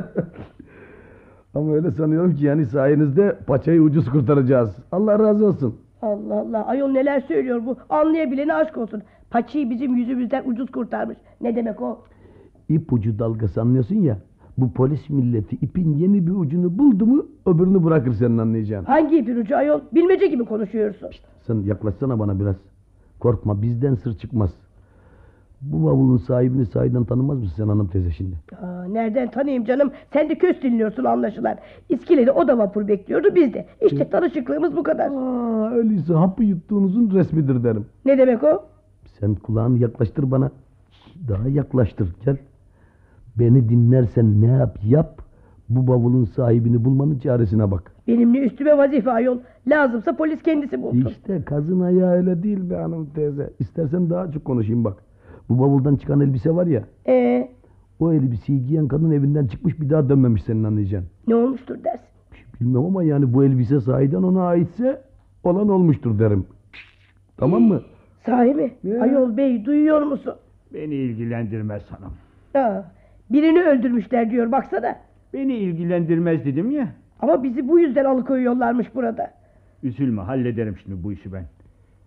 Ama öyle sanıyorum ki yani sayenizde paçayı ucuz kurtaracağız. Allah razı olsun. Allah Allah ayol neler söylüyor bu. Anlayabilene aşk olsun. Paçayı bizim yüzümüzden ucuz kurtarmış. Ne demek o? İpucu dalgası anlıyorsun ya. Bu polis milleti ipin yeni bir ucunu buldu mu öbürünü bırakır, senin anlayacağın. Hangi ipin ucu ayol? Bilmece gibi konuşuyorsun. Sen yaklaşsana bana biraz. Korkma, bizden sır çıkmaz. Bu bavulun sahibini sahiden tanımaz mısın sen hanım teyze şimdi? Aa, nereden tanıyayım canım? Sen de köz dinliyorsun anlaşılan. İskilede o da vapur bekliyordu, biz de. İşte tanışıklığımız bu kadar. Aa, öyleyse hapı yuttuğunuzun resmidir derim. Ne demek o? Sen kulağını yaklaştır bana. Daha yaklaştır, gel. Beni dinlersen ne yap yap, bu bavulun sahibini bulmanın çaresine bak. Benimle üstüme vazife ayol. Lazımsa polis kendisi bulsun. İşte kazın ayağı öyle değil be hanım teyze. İstersen daha çok konuşayım bak. Bu bavuldan çıkan elbise var ya. Ee, O elbiseyi giyen kadın evinden çıkmış, bir daha dönmemiş, senin anlayacağın. ne olmuştur dersin? Bilmem ama yani bu elbise sahiden ona aitse olan olmuştur derim. Tamam mı? Sahi mi? Ya. Ayol bey duyuyor musun? Beni ilgilendirmez hanım. Aa, birini öldürmüşler diyor baksana. Beni ilgilendirmez dedim ya. Ama bizi bu yüzden alıkoyuyorlarmış burada. Üzülme, hallederim şimdi bu işi ben.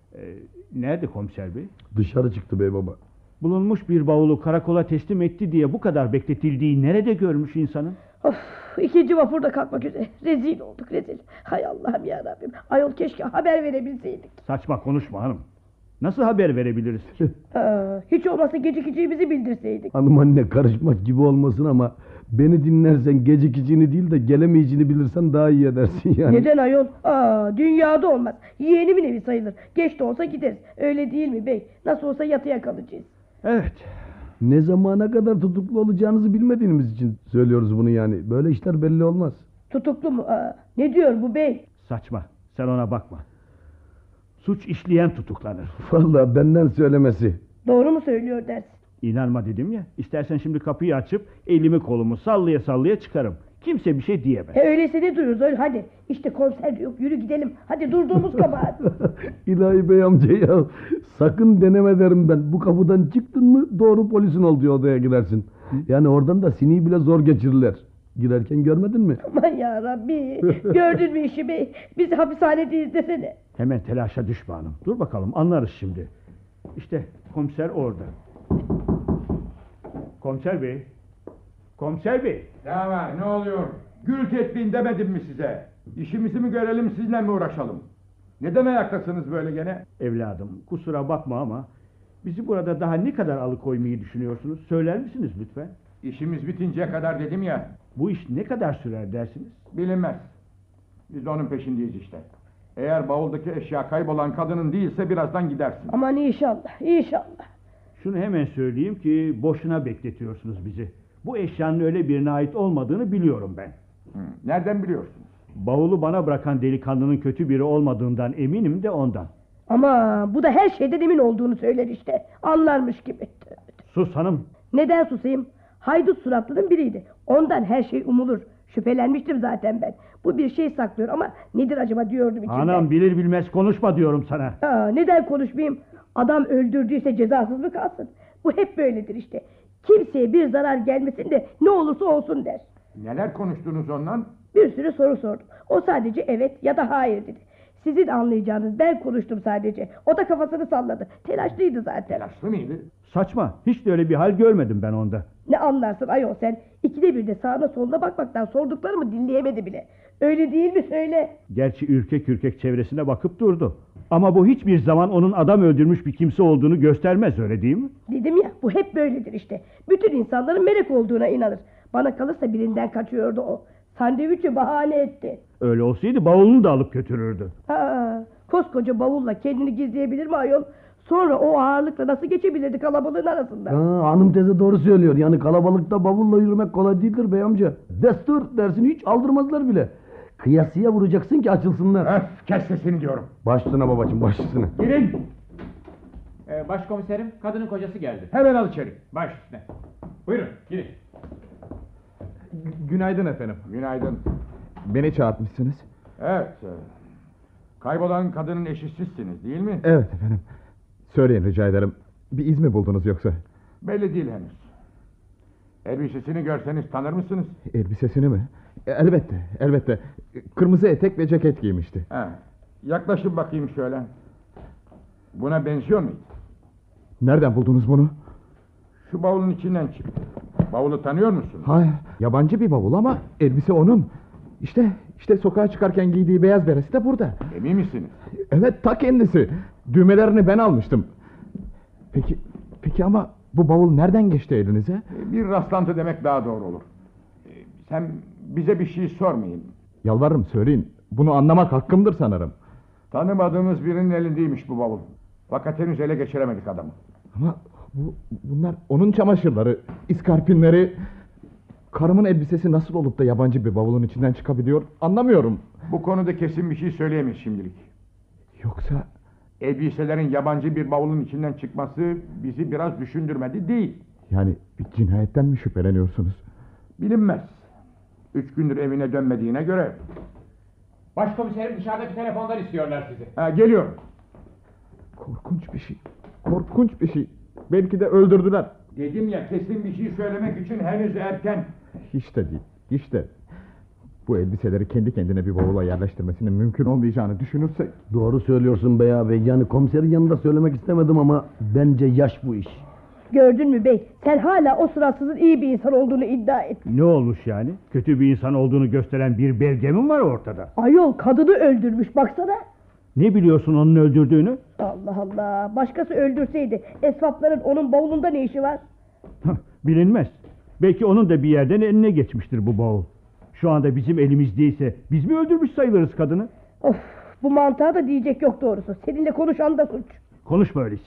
Ee, nerede komiser bey? Dışarı çıktı bey baba. Bulunmuş bir bavulu karakola teslim etti diye bu kadar bekletildiği nerede görmüş insanın? Of, ikinci vapur da kalkmak üzere. Rezil olduk, rezil. Hay Allah'ım ya Rabbim. Ayol keşke haber verebilseydik. Saçma konuşma hanım. Nasıl haber verebiliriz? Aa, hiç olmazsa gecikeceğimizi bildirseydik. Hanım anne karışmak gibi olmasın ama beni dinlersen gecikeceğini değil de gelemeyeceğini bilirsen daha iyi edersin yani. Neden ayol? Aa, dünyada olmaz. Yeğenimin evi sayılır. Geç de olsa gideriz. Öyle değil mi bey? Nasıl olsa yatıya kalacağız. Evet. Ne zamana kadar tutuklu olacağınızı bilmediğimiz için söylüyoruz bunu yani. Böyle işler belli olmaz. Tutuklu mu? Aa, ne diyor bu bey? Saçma. Sen ona bakma. Suç işleyen tutuklanır. Vallahi benden söylemesi. Doğru mu söylüyor dersin? İnanma dedim ya. İstersen şimdi kapıyı açıp elimi kolumu sallaya sallaya çıkarım. Kimse bir şey diyemez. He öyleyse ne duyuyoruz öyle hadi. İşte konser yok, yürü gidelim. Hadi durduğumuz kabahat. İlahi bey amca ya. Sakın deneme derim ben. Bu kapıdan çıktın mı doğru polisin olduğu odaya girersin. Yani oradan da sineği bile zor geçirirler. Girerken görmedin mi? Aman ya Rabbi. Gördün mü işi bey? Biz hapishanedeyiz desene. Hemen telaşa düşme hanım. Dur bakalım anlarız şimdi. İşte komiser orada. Komiser bey. Komiser bey. Ne var, ne oluyor? Gürültü etmeyin demedim mi size? İşimizi mi görelim, sizinle mi uğraşalım? Neden ayaktasınız böyle gene? Evladım kusura bakma ama bizi burada daha ne kadar alıkoymayı düşünüyorsunuz? Söyler misiniz lütfen? İşimiz bitinceye kadar dedim ya. Bu iş ne kadar sürer dersiniz? Bilinmez. Biz de onun peşindeyiz işte. Eğer bavuldaki eşya kaybolan kadının değilse birazdan gidersin. Aman inşallah, inşallah. Şunu hemen söyleyeyim ki boşuna bekletiyorsunuz bizi. Bu eşyanın öyle birine ait olmadığını biliyorum ben. Hı, nereden biliyorsunuz? Bavulu bana bırakan delikanlının kötü biri olmadığından eminim de ondan. Ama bu da her şeyden emin olduğunu söyler işte. Anlarmış gibi. Sus hanım. Neden susayım? Haydut suratlının biriydi. Ondan her şey umulur. Şüphelenmiştim zaten ben. Bu bir şey saklıyor ama nedir acaba diyordum içimde. Anam bilir bilmez konuşma diyorum sana. Aa, neden konuşmayayım? Adam öldürdüyse cezasız mı kalsın? Bu hep böyledir işte. Kimseye bir zarar gelmesin de ne olursa olsun der. Neler konuştunuz ondan? Bir sürü soru sordum. O sadece evet ya da hayır dedi. Sizin anlayacağınız ben konuştum sadece. O da kafasını salladı. Telaşlıydı zaten. Telaşlı mıydı? Saçma. Hiç de öyle bir hal görmedim ben onda. Ne anlarsın ayol sen? İkide bir de sağına soluna bakmaktan sorduklarımı dinleyemedi bile. Öyle değil mi söyle? Gerçi ürkek ürkek çevresine bakıp durdu. Ama bu hiçbir zaman onun adam öldürmüş bir kimse olduğunu göstermez, öyle değil mi? Dedim ya, bu hep böyledir işte. Bütün insanların melek olduğuna inanır. Bana kalırsa birinden kaçıyordu o. Sandviçi bahane etti. Öyle olsaydı bavulunu da alıp götürürdü. Ha, koskoca bavulla kendini gizleyebilir mi ayol? Sonra o ağırlıkla nasıl geçebilirdi kalabalığın arasında? Ha, hanım teyze doğru söylüyor. Yani kalabalıkta bavulla yürümek kolay değildir bey amca. Destur dersin hiç aldırmazlar bile. Kıyasıya vuracaksın ki açılsınlar. Öf, kes sesini diyorum. Baş üstüne babacığım, baş üstüne. Girin. Ee, başkomiserim, kadının kocası geldi. Hemen al içeri. Baş üstüne. Buyurun, girin. Günaydın efendim. Günaydın. Beni çağırtmışsınız. Evet. e, Kaybolan kadının eşi sizsiniz değil mi? Evet efendim. Söyleyin rica ederim. Bir iz mi buldunuz yoksa? Belli değil henüz. Elbisesini görseniz tanır mısınız? Elbisesini mi? E, elbette, elbette. Kırmızı etek ve ceket giymişti. He. Yaklaşın bakayım şöyle. Buna benziyor muydu? Nereden buldunuz bunu? Şu bavulun içinden çıktı. Bavulu tanıyor musun? Hayır, yabancı bir bavul ama elbise onun. İşte, işte sokağa çıkarken giydiği beyaz beresi de burada. Emin misiniz? Evet, ta kendisi. Düğmelerini ben almıştım. Peki, peki ama bu bavul nereden geçti elinize? E, Bir rastlantı demek daha doğru olur. E, Sen bize bir şey sormayın. Yalvarırım söyleyin. Bunu anlamak hakkımdır sanırım. Tanımadığımız birinin elindeymiş bu bavul. Fakat henüz ele geçiremedik adamı. Ama bu, bunlar onun çamaşırları, iskarpinleri... Karımın elbisesi nasıl olup da yabancı bir bavulun içinden çıkabiliyor anlamıyorum. Bu konuda kesin bir şey söyleyemeyiz şimdilik. Yoksa... Elbiselerin yabancı bir bavulun içinden çıkması bizi biraz düşündürmedi değil. Yani bir cinayetten mi şüpheleniyorsunuz? Bilinmez. Üç gündür evine dönmediğine göre. Başkomiserim dışarıdaki telefondan istiyorlar sizi. Ha, geliyorum. Korkunç bir şey. Korkunç bir şey. Belki de öldürdüler. Dedim ya kesin bir şey söylemek için henüz erken. Hiç de değil. Hiç de. Bu elbiseleri kendi kendine bir bavula yerleştirmesinin mümkün olmayacağını düşünürsek... Doğru söylüyorsun bey abi. Yani komiserin yanında söylemek istemedim ama bence yaş bu iş. Gördün mü bey? Sen hala o suratsızın iyi bir insan olduğunu iddia et. Ne olmuş yani? Kötü bir insan olduğunu gösteren bir belge mi var ortada? Ayol kadını öldürmüş baksana. Ne biliyorsun onun öldürdüğünü? Allah Allah. Başkası öldürseydi esvapların onun bavulunda ne işi var? Bilinmez. Belki onun da bir yerden eline geçmiştir bu bavul. Şu anda bizim elimizdeyse biz mi öldürmüş sayılırız kadını? Of, bu mantığa da diyecek yok doğrusu. Seninle konuşan da suç. Konuşma öyleyse.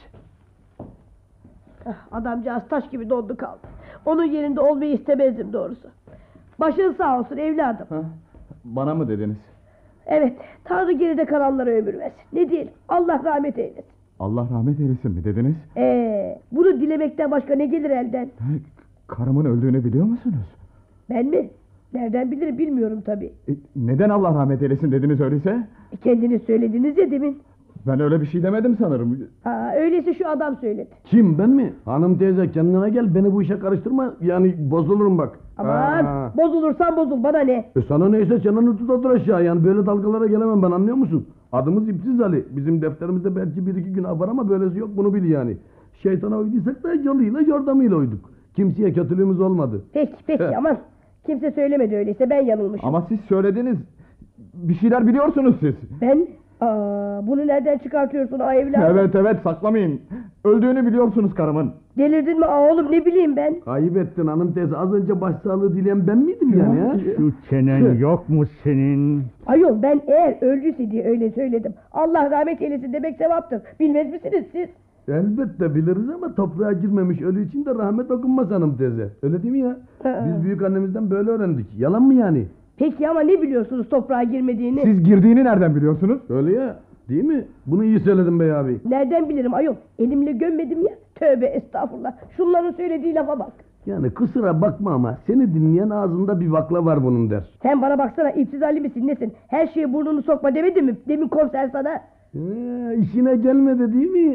Ah, adamcağız taş gibi dondu kaldı. Onun yerinde olmayı istemezdim doğrusu. Başın sağ olsun evladım. Ha? Bana mı dediniz? Evet, Tanrı geride kalanlara ömür versin. Ne diyelim, Allah rahmet eylesin. Allah rahmet eylesin mi dediniz? Ee, bunu dilemekten başka ne gelir elden? Ha, karımın öldüğünü biliyor musunuz? Ben mi? Nereden bilirim bilmiyorum tabii. E, neden Allah rahmet eylesin dediniz öyleyse? E, kendiniz söylediniz ya demin. Ben öyle bir şey demedim sanırım. Ha, öyleyse şu adam söyledi. Kim, ben mi? Hanım teyze kendine gel, beni bu işe karıştırma. Yani bozulurum bak. Aman Aa. bozulursan bozul, bana ne? E sana neyse çeneni tut otur aşağı. Yani böyle dalgalara gelemem ben, anlıyor musun? Adımız İpsiz Ali. Bizim defterimizde belki bir iki günah var ama böylesi yok, bunu bil yani. Şeytana uyduysak da yoluyla yordamıyla uyduk. Kimseye kötülüğümüz olmadı. Peki peki He. aman. Kimse söylemedi öyleyse, ben yanılmışım. Ama siz söylediniz. Bir şeyler biliyorsunuz siz. Ben? Aa, bunu nereden çıkartıyorsun ay evladım? Evet evet saklamayın. Öldüğünü biliyorsunuz karımın. Delirdin mi aa, oğlum, ne bileyim ben? Ayıp ettin hanım teyze. Az önce başsağlığı dileyen ben miydim yani ya? Şu çenen yok mu senin? Ayol, ben eğer öldüyse diye öyle söyledim. Allah rahmet eylesin demek sevaptır. Bilmez misiniz siz? Elbette biliriz ama toprağa girmemiş ölü için de rahmet okunmaz hanım teyze. Öyle değil mi ya? Aa. Biz büyük annemizden böyle öğrendik. Yalan mı yani? Peki ama ne biliyorsunuz toprağa girmediğini? Siz girdiğini nereden biliyorsunuz? Öyle ya. Değil mi? Bunu iyi söyledin bey abi. Nereden bilirim ayol? Elimle gömmedim ya. Tövbe estağfurullah. Şunların söylediği lafa bak. Yani kusura bakma ama seni dinleyen ağzında bir bakla var bunun der. Sen bana baksana, İpsiz Ali misin nesin? Her şeye burnunu sokma demedim mi? Demin komiser sana. Ee, işine gelmedi değil mi?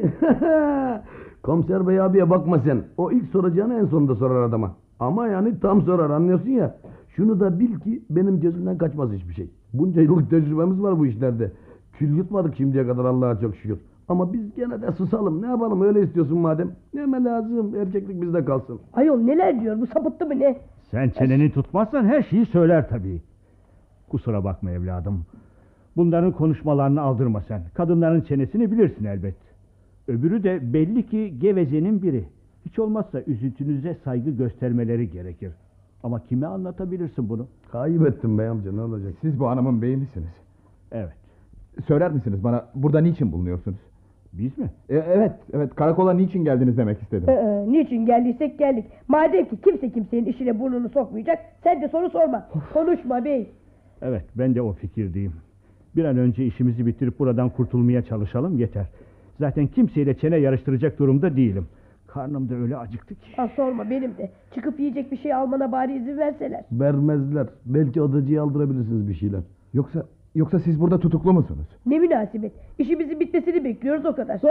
Komiser bey abiye bakma sen. O ilk soracağını en sonunda sorar adama. Ama yani tam sorar, anlıyorsun ya. Şunu da bil ki benim gözümden kaçmaz hiçbir şey. Bunca yıllık tecrübemiz var bu işlerde. Kül yutmadık şimdiye kadar, Allah'a çok şükür. Ama biz gene de susalım. Ne yapalım, öyle istiyorsun madem. Neme lazım, erkeklik bizde kalsın. Ayol neler diyor, bu sapıttı mı ne? Sen çeneni tutmazsan her şeyi söyler tabii. Kusura bakma evladım. Bunların konuşmalarını aldırma sen. Kadınların çenesini bilirsin elbet. Öbürü de belli ki gevezenin biri. Hiç olmazsa üzüntünüze saygı göstermeleri gerekir. Ama kime anlatabilirsin bunu? Kaybettim bey amca, ne olacak? Siz bu hanımın beyi misiniz? Evet. Söyler misiniz bana burada niçin bulunuyorsunuz? Biz mi? E, evet evet karakola niçin geldiniz demek istedim. Ee, niçin geldiysek geldik. Madem ki kimse kimsenin işine burnunu sokmayacak, sen de soru sorma. Konuşma bey. Evet, ben de o fikirdeyim. Bir an önce işimizi bitirip buradan kurtulmaya çalışalım, yeter. Zaten kimseyle çene yarıştıracak durumda değilim. Karnım da öyle acıktı ki. Ha, sorma benim de. Çıkıp yiyecek bir şey almana bari izin verseler. Vermezler. Belki odacıya aldırabilirsiniz bir şeyler. Yoksa yoksa siz burada tutuklu musunuz? Ne münasebet. İşimizin bitmesini bekliyoruz, o kadar.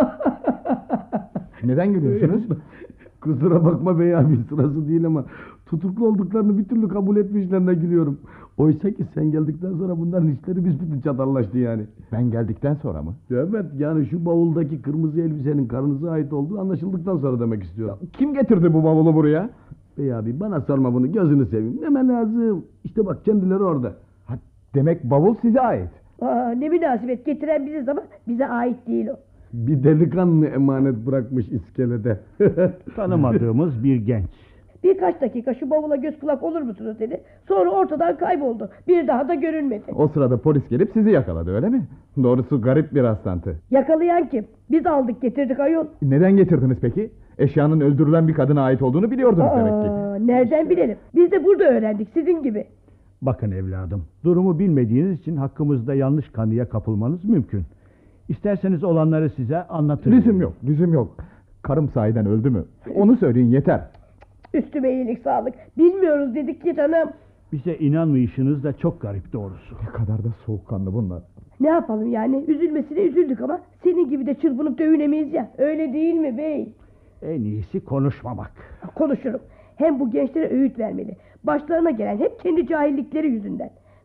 Neden gülüyorsunuz? Kusura bakma bey abi, sırası değil ama tutuklu olduklarını bir türlü kabul etmişlerine gülüyorum. Oysa ki sen geldikten sonra bunların işleri büsbütün çatallaştı yani. Ben geldikten sonra mı? Evet, yani şu bavuldaki kırmızı elbisenin karınıza ait olduğu anlaşıldıktan sonra demek istiyorum. Kim getirdi bu bavulu buraya? Bey abi bana sorma bunu, gözünü seveyim. Neme lazım? İşte bak kendileri orada. Ha, demek bavul size ait. Aa, ne münasebet, getiren biziz ama bize ait değil o. Bir delikanlı emanet bırakmış iskelede. Tanımadığımız bir genç. Birkaç dakika şu bavula göz kulak olur musunuz dedi. Sonra ortadan kayboldu. Bir daha da görünmedi. O sırada polis gelip sizi yakaladı öyle mi? Doğrusu garip bir rastlantı. Yakalayan kim? Biz aldık getirdik ayol. Neden getirdiniz peki? Eşyanın öldürülen bir kadına ait olduğunu biliyordunuz Aa, demek ki. nereden bilelim? Biz de burada öğrendik sizin gibi. Bakın evladım, durumu bilmediğiniz için hakkımızda yanlış kanıya kapılmanız mümkün. İsterseniz olanları size anlatırım. Lüzum yok, lüzum yok. Karım sahiden öldü mü? Onu söyleyin yeter. Üstüme iyilik sağlık. Bilmiyoruz dedik ki canım. Bize inanmayışınız da çok garip doğrusu. Ne kadar da soğukkanlı bunlar. Ne yapalım yani? Üzülmesine üzüldük ama senin gibi de çırpınıp dövünemeyiz ya. Öyle değil mi bey? En iyisi konuşmamak. Konuşurum. Hem bu gençlere öğüt vermeli. Başlarına gelen hep kendi cahillikleri yüzünden.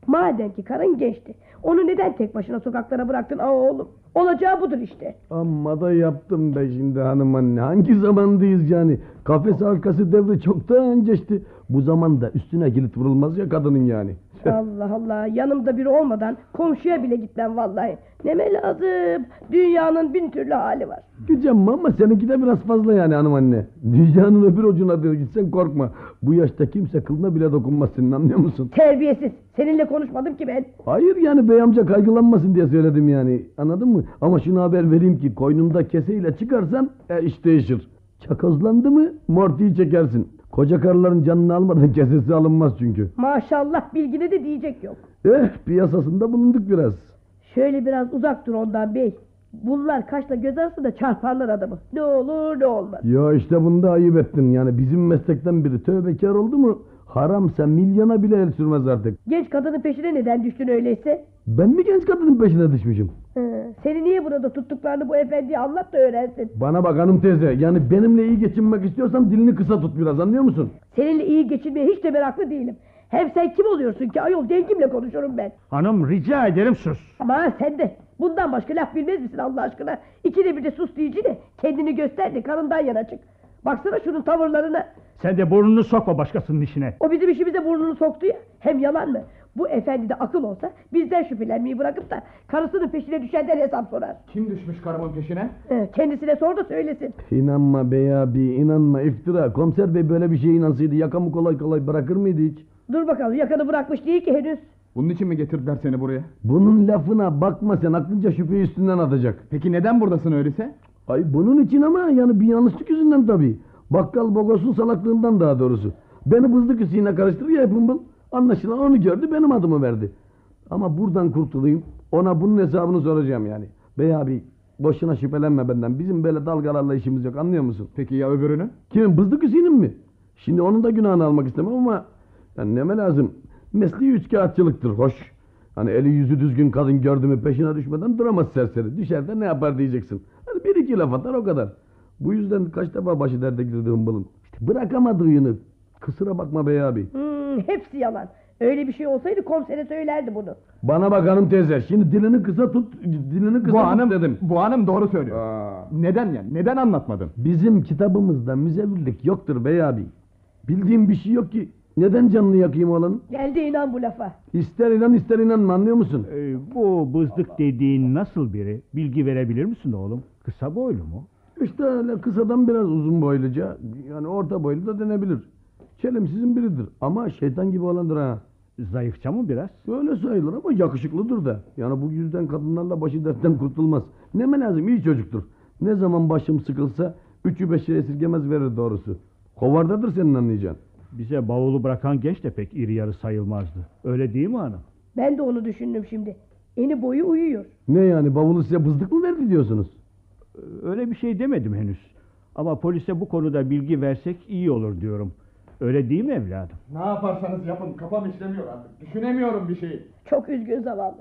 Madem ki karın geçti, onu neden tek başına sokaklara bıraktın aa oğlum? Olacağı budur işte. Amma da yaptım be şimdi hanım anne. Hangi zamandayız yani? Kafes arkası devri çoktan geçti. Bu zamanda üstüne kilit vurulmaz ya kadının yani. Allah Allah, yanımda biri olmadan komşuya bile gitmem vallahi. Neme lazım? Dünyanın bin türlü hali var. Gideceğim ama seninki de biraz fazla yani hanım anne. Dünyanın öbür ucuna bir gitsen korkma. Bu yaşta kimse kılına bile dokunmaz senin, anlıyor musun? Terbiyesiz. Seninle konuşmadım ki ben. Hayır yani bey amca kaygılanmasın diye söyledim yani. Anladın mı? Ama şunu haber vereyim ki koynunda keseyle çıkarsan e, iş değişir. Çakozlandı mı mortiyi çekersin. Koca karıların canını almadan kesesi alınmaz çünkü. Maşallah, bilgine de diyecek yok. Eh, piyasasında bulunduk biraz. Şöyle biraz uzak dur ondan bey. Bunlar kaşla göz arasında çarparlar adamı. Ne olur ne olmaz. Ya işte bunu da ayıp ettin. Yani bizim meslekten biri tövbekar oldu mu haramsa milyona bile el sürmez artık. Genç kadının peşine neden düştün öyleyse? Ben mi genç kadının peşine düşmüşüm? Hı, seni niye burada tuttuklarını bu efendiye anlat da öğrensin. Bana bak hanım teyze, yani benimle iyi geçinmek istiyorsan dilini kısa tut biraz, anlıyor musun? Seninle iyi geçinmeye hiç de meraklı değilim. Hem sen kim oluyorsun ki ayol, dengimle konuşurum ben. Hanım rica ederim sus. Ama sen de bundan başka laf bilmez misin Allah aşkına? İkide bir de sus diyici de kendini göster de karından yana çık. Baksana şunun tavırlarına. Sen de burnunu sokma başkasının işine. O bizim işimize burnunu soktu ya. Hem yalan mı? Bu efendi de akıl olsa bizden şüphelenmeyi bırakıp da karısının peşine düşenden hesap sorar. Kim düşmüş karımın peşine? Ee, kendisine sor da söylesin. İnanma bey abi, inanma, iftira. Komiser bey böyle bir şeye inansaydı yakamı kolay kolay bırakır mıydı hiç? Dur bakalım, yakanı bırakmış değil ki henüz. Bunun için mi getirdiler seni buraya? Bunun lafına bakma sen, aklınca şüpheyi üstünden atacak. Peki neden buradasın öyleyse? Ay bunun için ama yani bir yanlışlık yüzünden tabii. Bakkal Bogos'un salaklığından daha doğrusu. Beni bızlık üstüne karıştırdı ya Pımbıl. Anlaşılan onu gördü, benim adımı verdi. Ama buradan kurtulayım, ona bunun hesabını soracağım yani. Bey abi, boşuna şüphelenme benden. Bizim böyle dalgalarla işimiz yok, anlıyor musun? Peki ya öbürünün? Kimin, bızlık Hüseyin'in mi? Şimdi onun da günahını almak istemem ama yani neme lazım? Mesleği üçkağıtçılıktır, hoş. Hani eli yüzü düzgün kadın gördü mü peşine düşmeden duramaz serseri. Düşer de ne yapar diyeceksin. Hani bir iki laf atar, o kadar. Bu yüzden kaç defa başı derde girdi Hımbıl'ın. İşte bırakamadığını. Kusura bakma bey abi. Hmm, hepsi yalan. Öyle bir şey olsaydı komisere söylerdi bunu. Bana bak hanım teyze, şimdi dilini kısa tut, dilini kısa Bu tut hanım dedim. Bu hanım doğru söylüyor. Aa. Neden yani? Neden anlatmadın? Bizim kitabımızda müzevirlik yoktur bey abi. Bildiğim bir şey yok ki. Neden canını yakayım oğlanın? Gel de inan bu lafa. İster inan ister inanma, anlıyor musun? Ee, bu bızdık dediğin nasıl biri? Bilgi verebilir misin oğlum? Kısa boylu mu? İşte öyle kısadan biraz uzun boyluca, yani orta boylu da denebilir. Çelimsizin biridir ama şeytan gibi olandır ha. Zayıfça mı biraz? Öyle sayılır ama yakışıklıdır da. Yani bu yüzden kadınlarla başı dertten kurtulmaz. Neme lazım, iyi çocuktur. Ne zaman başım sıkılsa üçü beşi esirgemez verir doğrusu. Kovardadır senin anlayacağın. Bize bavulu bırakan genç de pek iri yarı sayılmazdı. Öyle değil mi hanım? Ben de onu düşündüm şimdi. Eni boyu uyuyor. Ne yani, bavulu size bızdık mı verdi diyorsunuz? Öyle bir şey demedim henüz. Ama polise bu konuda bilgi versek iyi olur diyorum. Öyle değil mi evladım? Ne yaparsanız yapın, kafam işlemiyor artık. Düşünemiyorum bir şeyi. Çok üzgün zavallı.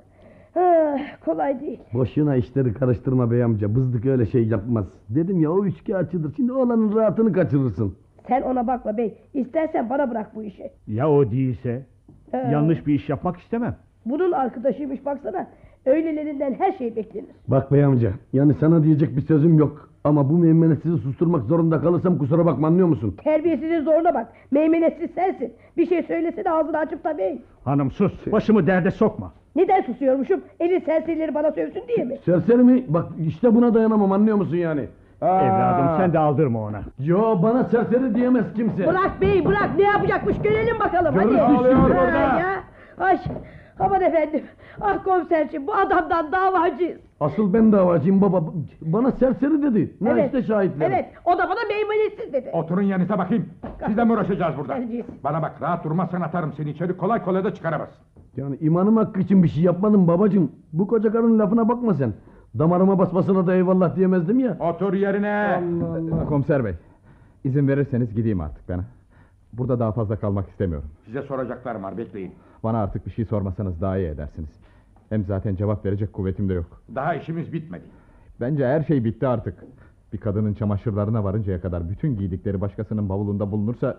Ah, kolay değil. Boşuna işleri karıştırma bey amca. Bızdık öyle şey yapmaz. Dedim ya, o üçkağıtçıdır. Şimdi oğlanın rahatını kaçırırsın. Sen ona bakma bey. İstersen bana bırak bu işi. Ya o değilse? Ee, Yanlış bir iş yapmak istemem. Bunun arkadaşıymış baksana. Öylelerinden her şey beklenir. Bak bey amca, yani sana diyecek bir sözüm yok. Ama bu meymenetsizi susturmak zorunda kalırsam kusura bakma, anlıyor musun? Terbiyesizin zoruna bak. Meymenetsiz sensin. Bir şey söylesene ağzını açıp da bey. Hanım sus, başımı derde sokma. Neden susuyormuşum? Elin serserileri bana sövsün diye mi? Serseri mi? Bak işte buna dayanamam, anlıyor musun yani? Aa. Evladım sen de aldırma ona. Yo, bana serseri diyemez kimse. Bırak bey bırak, ne yapacakmış görelim bakalım. Görürsün hadi. şimdi Ha, burada. ya. Ay, aman efendim. Ah komiserciğim, bu adamdan davacıyız. Asıl ben davacıyım baba. Bana serseri dedi. Ne Evet, işte şahitler. Evet, o da bana meymenetsiz dedi. Oturun yanınıza bakayım. Sizle mi uğraşacağız burada? Terbiyesiz. Bana bak, rahat durmazsan atarım seni içeri, kolay kolay da çıkaramazsın. Yani imanım hakkı için bir şey yapmadım babacığım. Bu koca karının lafına bakma sen. Damarıma basmasına da eyvallah diyemezdim ya. Otur yerine. Allah Allah. Komiser bey, izin verirseniz gideyim artık ben. Burada daha fazla kalmak istemiyorum. Size soracaklarım var, bekleyin. Bana artık bir şey sormasanız daha iyi edersiniz. Hem zaten cevap verecek kuvvetim de yok. Daha işimiz bitmedi. Bence her şey bitti artık. Bir kadının çamaşırlarına varıncaya kadar bütün giydikleri başkasının bavulunda bulunursa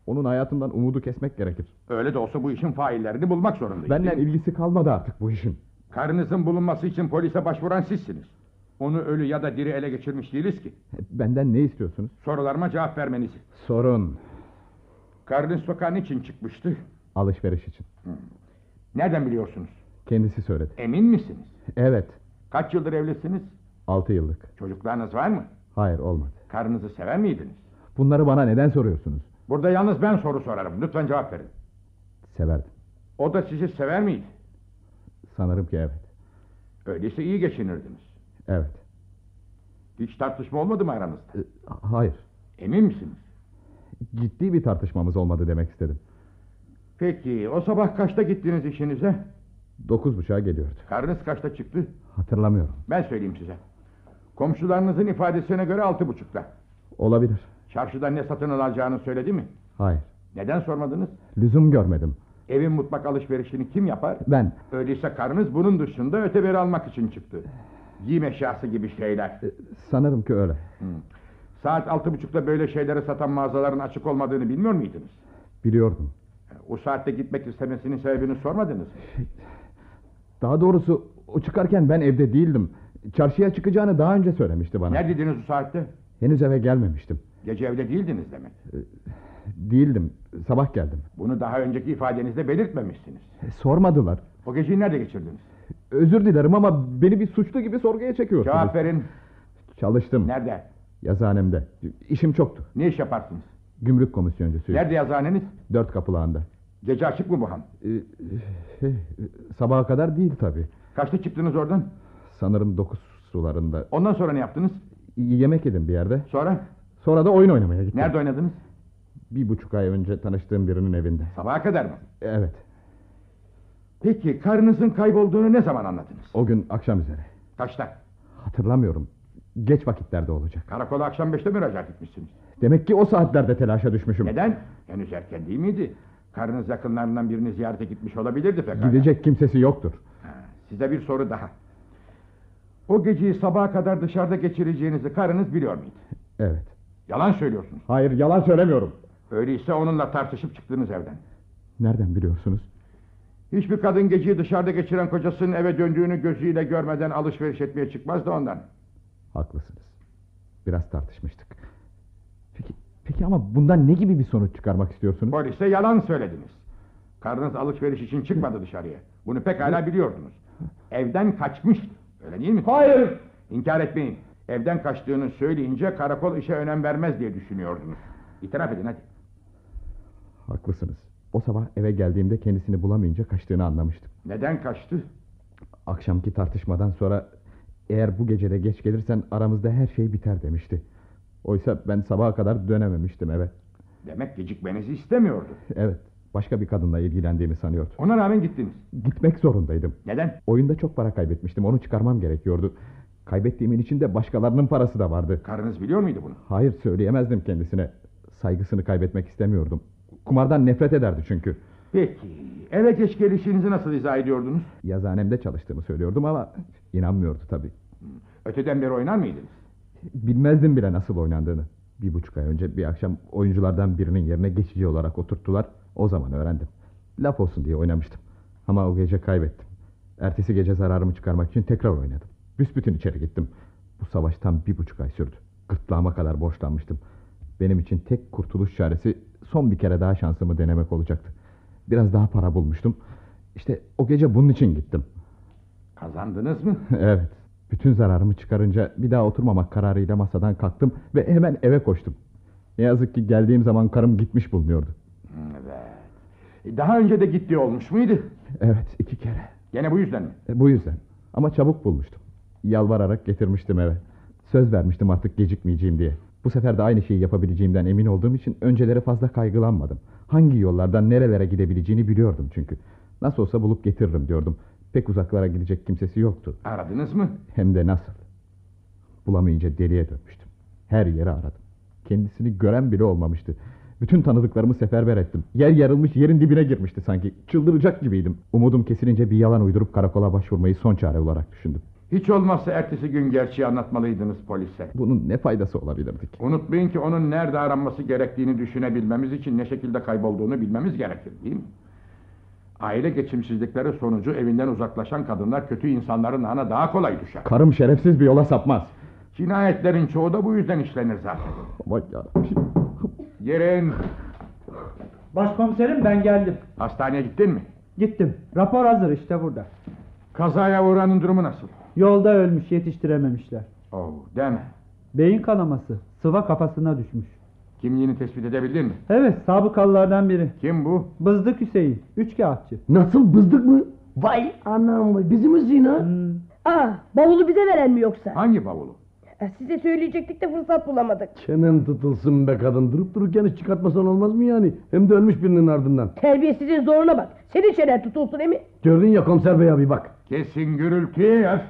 Onun hayatından umudu kesmek gerekir. Öyle de olsa bu işin faillerini bulmak zorundayız. Benden değil mi? ilgisi kalmadı artık bu işin. Karınızın bulunması için polise başvuran sizsiniz. Onu ölü ya da diri ele geçirmiş değiliz ki. Benden ne istiyorsunuz? Sorularıma cevap vermenizi. Sorun. Karınız sokağa niçin çıkmıştı? Alışveriş için. Nereden biliyorsunuz? Kendisi söyledi. Emin misiniz? Evet. Kaç yıldır evlisiniz? Altı yıllık. Çocuklarınız var mı? Hayır, olmadı. Karınızı sever miydiniz? Bunları bana neden soruyorsunuz? Burada yalnız ben soru sorarım. Lütfen cevap verin. Severdim. O da sizi sever miydi? Sanırım ki evet. Öyleyse iyi geçinirdiniz. Evet. Hiç tartışma olmadı mı aranızda? Ee, hayır. Emin misiniz? Ciddi bir tartışmamız olmadı demek istedim. Peki o sabah kaçta gittiniz işinize? Dokuz buçuğa geliyordu. Karınız kaçta çıktı? Hatırlamıyorum. Ben söyleyeyim size. Komşularınızın ifadesine göre altı buçukta. Olabilir. Çarşıdan ne satın alacağını söyledi mi? Hayır. Neden sormadınız? Lüzum görmedim. Evin mutfak alışverişini kim yapar? Ben. Öyleyse karınız bunun dışında öteberi almak için çıktı. Giyim eşyası gibi şeyler. Ee, sanırım ki öyle. Hı. Saat altı buçukta böyle şeyleri satan mağazaların açık olmadığını bilmiyor muydunuz? Biliyordum. O saatte gitmek istemesinin sebebini sormadınız mı? Daha doğrusu o çıkarken ben evde değildim. Çarşıya çıkacağını daha önce söylemişti bana. Neredeydiniz o saatte? Henüz eve gelmemiştim. Gece evde değildiniz demek. Değildim. Sabah geldim. Bunu daha önceki ifadenizde belirtmemişsiniz. E, sormadılar. O geceyi nerede geçirdiniz? Özür dilerim ama beni bir suçlu gibi sorguya çekiyorsunuz. Cevap verin. Çalıştım. Nerede? Yazıhanemde. İşim çoktu. Ne iş yaparsınız? Gümrük komisyoncusuyum. Nerede yazıhaneniz? Dört kapılağında. Gece açık mı bu han? Ee, şey, sabaha kadar değil tabii. Kaçta çıktınız oradan? Sanırım dokuz sularında. Ondan sonra ne yaptınız? Yemek yedim bir yerde. Sonra? Sonra da oyun oynamaya gittim. Nerede oynadınız? Bir buçuk ay önce tanıştığım birinin evinde. Sabaha kadar mı? Evet. Peki karınızın kaybolduğunu ne zaman anladınız? O gün akşam üzere. Kaçta? Hatırlamıyorum. Geç vakitlerde olacak. Karakola akşam beşte müracaat etmişsiniz. Demek ki o saatlerde telaşa düşmüşüm. Neden? Henüz erken değil miydi? Karınız yakınlarından birini ziyarete gitmiş olabilirdi pekala. Gidecek kimsesi yoktur. Ha, size bir soru daha. O geceyi sabaha kadar dışarıda geçireceğinizi karınız biliyor muydu? Evet. Yalan söylüyorsunuz. Hayır, yalan söylemiyorum. Öyleyse onunla tartışıp çıktınız evden. Nereden biliyorsunuz? Hiçbir kadın geceyi dışarıda geçiren kocasının eve döndüğünü gözüyle görmeden alışveriş etmeye çıkmaz da ondan. Haklısınız. Biraz tartışmıştık. Peki, peki ama bundan ne gibi bir sonuç çıkarmak istiyorsunuz? Polise yalan söylediniz. Karınız alışveriş için çıkmadı dışarıya. Bunu pekala biliyordunuz. Evden kaçmıştı. Öyle değil mi? Hayır! İnkar etmeyin. Evden kaçtığını söyleyince karakol işe önem vermez diye düşünüyordunuz. İtiraf edin hadi. Haklısınız. O sabah eve geldiğimde kendisini bulamayınca kaçtığını anlamıştım. Neden kaçtı? Akşamki tartışmadan sonra eğer bu gecede geç gelirsen aramızda her şey biter demişti. Oysa ben sabaha kadar dönememiştim eve. Demek gecikmenizi istemiyordu. Evet, başka bir kadınla ilgilendiğimi sanıyordu. Ona rağmen gittiniz. Gitmek zorundaydım. Neden? Oyunda çok para kaybetmiştim, onu çıkarmam gerekiyordu. Kaybettiğimin içinde başkalarının parası da vardı. Karınız biliyor muydu bunu? Hayır, söyleyemezdim kendisine. Saygısını kaybetmek istemiyordum. Kumardan nefret ederdi çünkü. Peki, eve geç gelişinizi nasıl izah ediyordunuz? Yazıhanemde çalıştığımı söylüyordum ama inanmıyordu tabii. Öteden beri oynar mıydınız? Bilmezdim bile nasıl oynandığını. Bir buçuk ay önce bir akşam oyunculardan birinin yerine geçici olarak oturttular. O zaman öğrendim. Laf olsun diye oynamıştım. Ama o gece kaybettim. Ertesi gece zararımı çıkarmak için tekrar oynadım. Büsbütün içeri gittim. Bu savaş tam bir buçuk ay sürdü. Gırtlağıma kadar borçlanmıştım. Benim için tek kurtuluş çaresi son bir kere daha şansımı denemek olacaktı. Biraz daha para bulmuştum. İşte o gece bunun için gittim. Kazandınız mı? Evet. Bütün zararımı çıkarınca bir daha oturmamak kararıyla masadan kalktım ve hemen eve koştum. Ne yazık ki geldiğim zaman karım gitmiş bulunuyordu. Evet. Daha önce de gittiği olmuş muydu? Evet, iki kere. Gene bu yüzden mi? E, bu yüzden. Ama çabuk bulmuştum. Yalvararak getirmiştim eve. Söz vermiştim artık gecikmeyeceğim diye. Bu sefer de aynı şeyi yapabileceğimden emin olduğum için önceleri fazla kaygılanmadım. Hangi yollardan nerelere gidebileceğini biliyordum çünkü. Nasıl olsa bulup getiririm diyordum. Pek uzaklara gidecek kimsesi yoktu. Aradınız mı? Hem de nasıl. Bulamayınca deliye dönmüştüm. Her yeri aradım. Kendisini gören bile olmamıştı. Bütün tanıdıklarımı seferber ettim. Yer yarılmış, yerin dibine girmişti sanki. Çıldıracak gibiydim. Umudum kesilince bir yalan uydurup karakola başvurmayı son çare olarak düşündüm. Hiç olmazsa ertesi gün gerçeği anlatmalıydınız polise. Bunun ne faydası olabilirdi ki? Unutmayın ki onun nerede aranması gerektiğini düşünebilmemiz için ne şekilde kaybolduğunu bilmemiz gerekir, değil mi? Aile geçimsizlikleri sonucu evinden uzaklaşan kadınlar kötü insanların ağına daha kolay düşer. Karım şerefsiz bir yola sapmaz. Cinayetlerin çoğu da bu yüzden işlenir zaten. Aman yarabbim. Girin. Başkomiserim ben geldim. Hastaneye gittin mi? Gittim. Rapor hazır işte burada. Kazaya uğranın durumu nasıl? Yolda ölmüş, yetiştirememişler. Oh, deme. Beyin kanaması. Sıva kafasına düşmüş. Kimliğini tespit edebildin mi? Evet, sabıkalılardan biri. Kim bu? Bızdık Hüseyin. Üç kağıtçı. Nasıl, bızdık mı? Vay anam vay, bizim Hüseyin ha? Hmm. Aa, bavulu bize veren mi yoksa? Hangi bavulu? Ha, size söyleyecektik de fırsat bulamadık. Çenen tutulsun be kadın, durup dururken hiç çıkartmasan olmaz mı yani? Hem de ölmüş birinin ardından. Terbiyesizin zoruna bak. Senin çenen tutulsun emi. Gördün ya komiser bey abi, bak. Kesin gürültü. öf!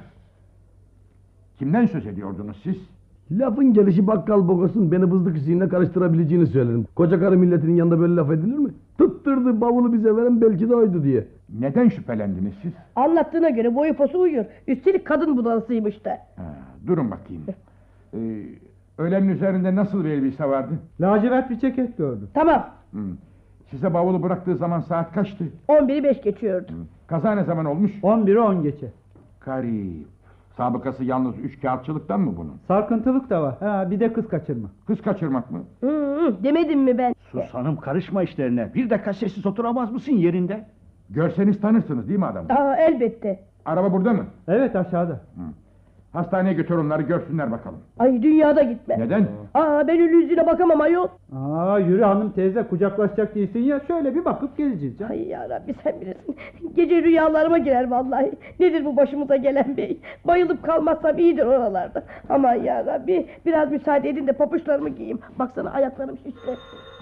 Kimden söz ediyordunuz siz? Lafın gelişi bakkal bogosun beni bızdık Hüseyin'le karıştırabileceğini söyledim. Koca karı milletinin yanında böyle laf edilir mi? Tutturdu bavulu bize veren, belki de oydu diye. Neden şüphelendiniz siz? Anlattığına göre boyu posu uyuyor. Üstelik kadın budalasıymış da. Ha, durun bakayım. Ee, ölenin üzerinde nasıl bir elbise vardı? Lacivert bir ceket gördüm. Tamam. Hı. Size bavulu bıraktığı zaman saat kaçtı? On biri beş geçiyordu. Hı. Kaza ne zaman olmuş? On biri on geçe. Garip. Sabıkası yalnız üç kağıtçılıktan mı bunun? Sarkıntılık da var. Ha, bir de kız kaçırma. Kız kaçırmak mı? Hı hı, demedim mi ben? Sus hanım, karışma işlerine. Bir dakika sessiz oturamaz mısın yerinde? Görseniz tanırsınız değil mi adamı? Aa, elbette. Araba burada mı? Evet, aşağıda. Hı. Hastaneye götür onları, görsünler bakalım. Ay, dünyada gitme. Neden? Aa, ben ölü yüzüne bakamam ayol. Aa, yürü hanım teyze, kucaklaşacak değilsin ya. Şöyle bir bakıp geleceğiz canım. Ay yarabbi, sen bilirsin. Gece rüyalarıma girer vallahi. Nedir bu başımıza gelen bey? Bayılıp kalmazsam iyidir oralarda. Aman yarabbi, biraz müsaade edin de papuçlarımı giyeyim. Baksana ayaklarım şişti.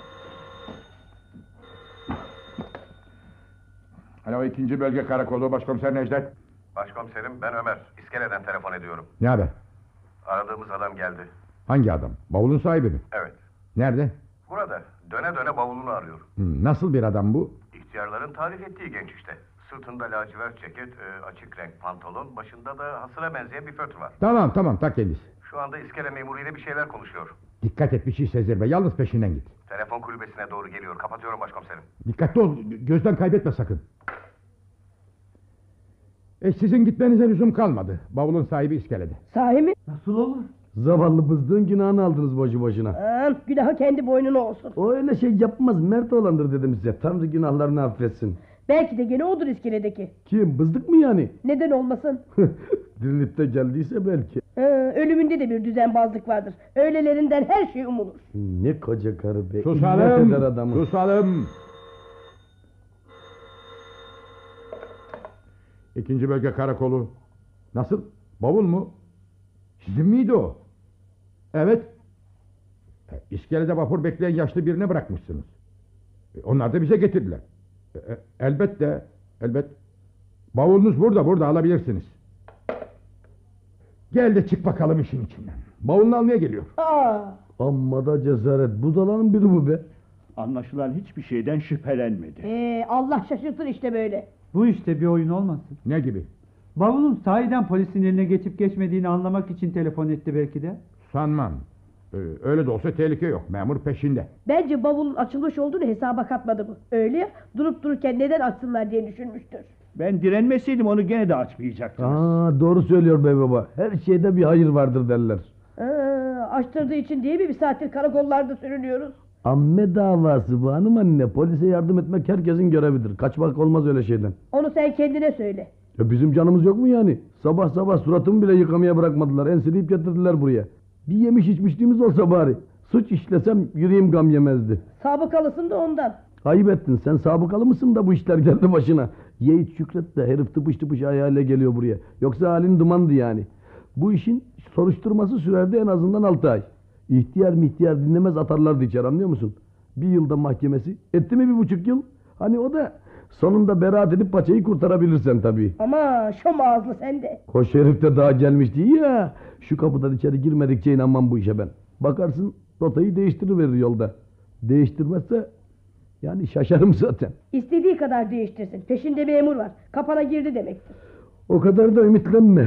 Alo, ikinci bölge karakolu, başkomiser Necdet. Başkomiserim, ben Ömer. İskeleden telefon ediyorum. Ne haber? Aradığımız adam geldi. Hangi adam? Bavulun sahibi mi? Evet. Nerede? Burada. Döne döne bavulunu arıyor. Hı, nasıl bir adam bu? İhtiyarların tarif ettiği genç işte. Sırtında lacivert ceket, e, açık renk pantolon, başında da hasıra benzeyen bir fötr var. Tamam tamam, tak kendisi. Şu anda iskele memuruyla bir şeyler konuşuyor. Dikkat et, bir şey sezdirme, yalnız peşinden git. Telefon kulübesine doğru geliyor. Kapatıyorum başkomiserim. Dikkatli ol, gözden kaybetme sakın. E, sizin gitmenize lüzum kalmadı. Bavulun sahibi iskelede. Sahi mi? Nasıl olur? Zavallı bızdığın günahını aldınız boşu boşuna. Aman, günahı kendi boynuna olsun. O öyle şey yapmaz, mert olandır dedim size. Tanrı günahlarını affetsin. Belki de gene odur iskeledeki. Kim, bızdık mı yani? Neden olmasın? Dirilip de geldiyse belki. Ha, ölümünde de bir düzenbazlık vardır. Öylelerinden her şey umulur. Ne koca karı be. illet Susalım, eder adamı. susalım. İkinci bölge karakolu. Nasıl? Bavul mu? Sizin miydi o? Evet. E, İskelede vapur bekleyen yaşlı birine bırakmışsınız. E, onlar da bize getirdiler. E, e, elbette, elbet. Bavulunuz burada, burada alabilirsiniz. Gel de çık bakalım işin içinden. Bavulunu almaya geliyor. Aa, Amma da cesaret. Budalanın biri bu be. Anlaşılan hiçbir şeyden şüphelenmedi. ee, Allah şaşırtır işte böyle. Bu işte bir oyun olmasın. Ne gibi? Bavulun sahiden polisin eline geçip geçmediğini anlamak için telefon etti belki de. Sanmam. Ee, öyle de olsa tehlike yok. Memur peşinde. Bence bavulun açılmış olduğunu hesaba katmadı bu. Öyle ya, durup dururken neden açsınlar diye düşünmüştür. Ben direnmeseydim onu gene de açmayacaktınız. Aa, doğru söylüyor bey baba. Her şeyde bir hayır vardır derler. Aa, açtırdığı için diye mi bir saattir karakollarda sürünüyoruz? Amme davası bu hanım anne. Polise yardım etmek herkesin görevidir. Kaçmak olmaz öyle şeyden. Onu sen kendine söyle. Ya bizim canımız yok mu yani? Sabah sabah suratımı bile yıkamaya bırakmadılar. Enseleyip getirdiler buraya. Bir yemiş içmişliğimiz olsa bari. Suç işlesem yüreğim gam yemezdi. Sabıkalısın da ondan. Ayıp ettin. Sen sabıkalı mısın da bu işler geldi başına? Ye iç şükret de herif tıpış tıpış ayağıyla geliyor buraya. Yoksa halin dumandı yani. Bu işin soruşturması sürerdi en azından altı ay. İhtiyar mihtiyar dinlemez atarlardı içeri, anlıyor musun? Bir yılda mahkemesi. Etti mi bir buçuk yıl? Hani o da sonunda beraat edip paçayı kurtarabilirsen tabii. Ama şom ağızlı sen de. Koş herif de daha gelmiş değil ya. Şu kapıdan içeri girmedikçe inanmam bu işe ben. Bakarsın rotayı değiştiriverir yolda. Değiştirmezse yani şaşarım zaten. İstediği kadar değiştirsin. Peşinde memur var. Kapana girdi demektir. O kadar da ümitlenme.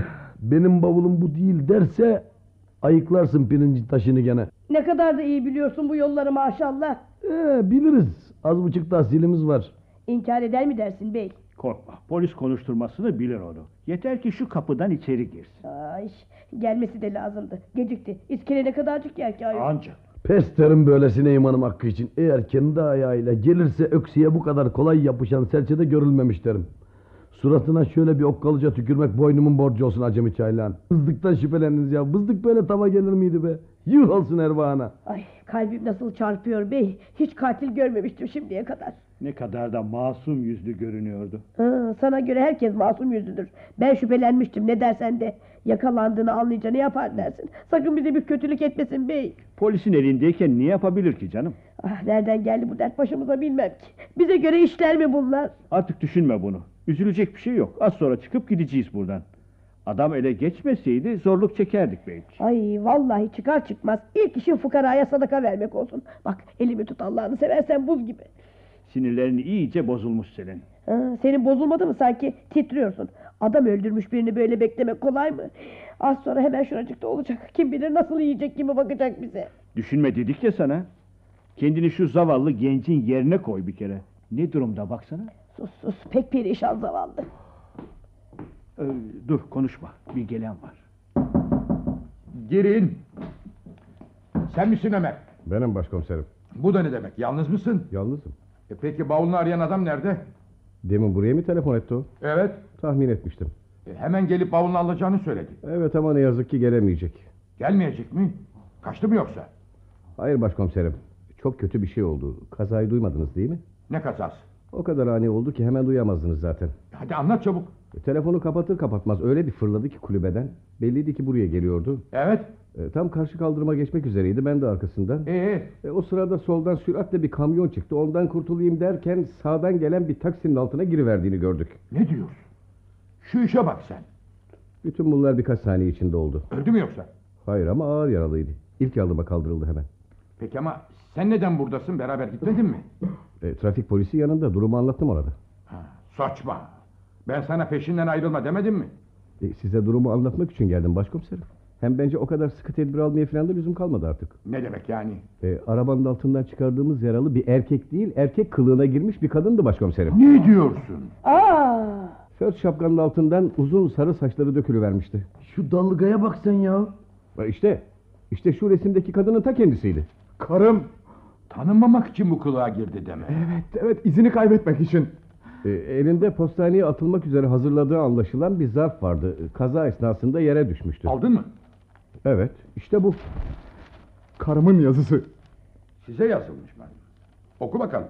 benim bavulum bu değil derse ayıklarsın pirinci taşını gene. Ne kadar da iyi biliyorsun bu yolları maşallah. Ee, biliriz. Az buçuk tahsilimiz var. İnkar eder mi dersin bey? Korkma, polis konuşturmasını bilir onu. Yeter ki şu kapıdan içeri girsin. Ay, gelmesi de lazımdı. Gecikti. İskele ne kadarcık yer ki ayol. Ancak. Pes derim böylesine imanım hakkı için. Eğer kendi ayağıyla gelirse öksüye bu kadar kolay yapışan serçede görülmemiş derim. Suratına şöyle bir okkalıca tükürmek boynumun borcu olsun acemi çaylağın. Bızdıktan şüphelendiniz ya. Bızdık böyle tava gelir miydi be? Yuh olsun Ervana. Ay, kalbim nasıl çarpıyor bey. Hiç katil görmemiştim şimdiye kadar. Ne kadar da masum yüzlü görünüyordu. Ha, sana göre herkes masum yüzlüdür. Ben şüphelenmiştim, ne dersen de. Yakalandığını anlayınca ne yapar dersin. Sakın bize bir kötülük etmesin bey. Polisin elindeyken ne yapabilir ki canım? Ah, nereden geldi bu dert başımıza bilmem ki. Bize göre işler mi bunlar? Artık düşünme bunu. Üzülecek bir şey yok. Az sonra çıkıp gideceğiz buradan. Adam ele geçmeseydi zorluk çekerdik belki. Ay vallahi çıkar çıkmaz ilk işin fukaraya sadaka vermek olsun. Bak elimi tut Allah'ını seversen, buz gibi. Sinirlerini iyice bozulmuş senin. Ha, senin bozulmadı mı sanki? Titriyorsun. Adam öldürmüş birini böyle beklemek kolay mı? Az sonra hemen şuracıkta olacak. Kim bilir nasıl yiyecek, kimi bakacak bize. Düşünme dedik ya sana. Kendini şu zavallı gencin yerine koy bir kere. Ne durumda baksana. Sus sus, pek perişan zavallı. Ee, dur konuşma. Bir gelen var. Girin. Sen misin Ömer? Benim başkomiserim. Bu da ne demek? Yalnız mısın? Yalnızım. E peki bavulunu arayan adam nerede? Demin buraya mı telefon etti o? Evet. Tahmin etmiştim. E hemen gelip bavulunu alacağını söyledi. Evet ama ne yazık ki gelemeyecek. Gelmeyecek mi? Kaçtı mı yoksa? Hayır başkomiserim. Çok kötü bir şey oldu. Kazayı duymadınız değil mi? Ne kazası? O kadar ani oldu ki hemen duyamazdınız zaten. Hadi anlat çabuk. E, telefonu kapatır kapatmaz öyle bir fırladı ki kulübeden. Belliydi ki buraya geliyordu. Evet. E, tam karşı kaldırıma geçmek üzereydi, ben de arkasından. Ee? E, o sırada soldan süratle bir kamyon çıktı. Ondan kurtulayım derken sağdan gelen bir taksinin altına giriverdiğini gördük. Ne diyorsun? Şu işe bak sen. Bütün bunlar birkaç saniye içinde oldu. Öldü mü yoksa? Hayır ama ağır yaralıydı. İlk yardıma kaldırıldı hemen. Peki ama sen neden buradasın? Beraber gitmedin mi? E, trafik polisi yanında, durumu anlattım orada. Ha, saçma. Ben sana peşinden ayrılma demedim mi? E, size durumu anlatmak için geldim başkomiserim. Hem bence o kadar sıkı tedbir almaya falan da lüzum kalmadı artık. Ne demek yani? E, arabanın altından çıkardığımız yaralı bir erkek değil, erkek kılığına girmiş bir kadındı başkomiserim. Ne diyorsun? Aa! Föt şapkanın altından uzun sarı saçları dökülüvermişti. Şu dalgaya bak sen ya. E, işte, işte şu resimdeki kadının ta kendisiydi. Karım. Tanınmamak için bu kılığa girdi deme. Evet, evet, izini kaybetmek için. E, elinde postaneye atılmak üzere hazırladığı anlaşılan bir zarf vardı. Kaza esnasında yere düşmüştü. Aldın mı? Evet, işte bu. Karımın yazısı. Size yazılmış ben. Oku bakalım.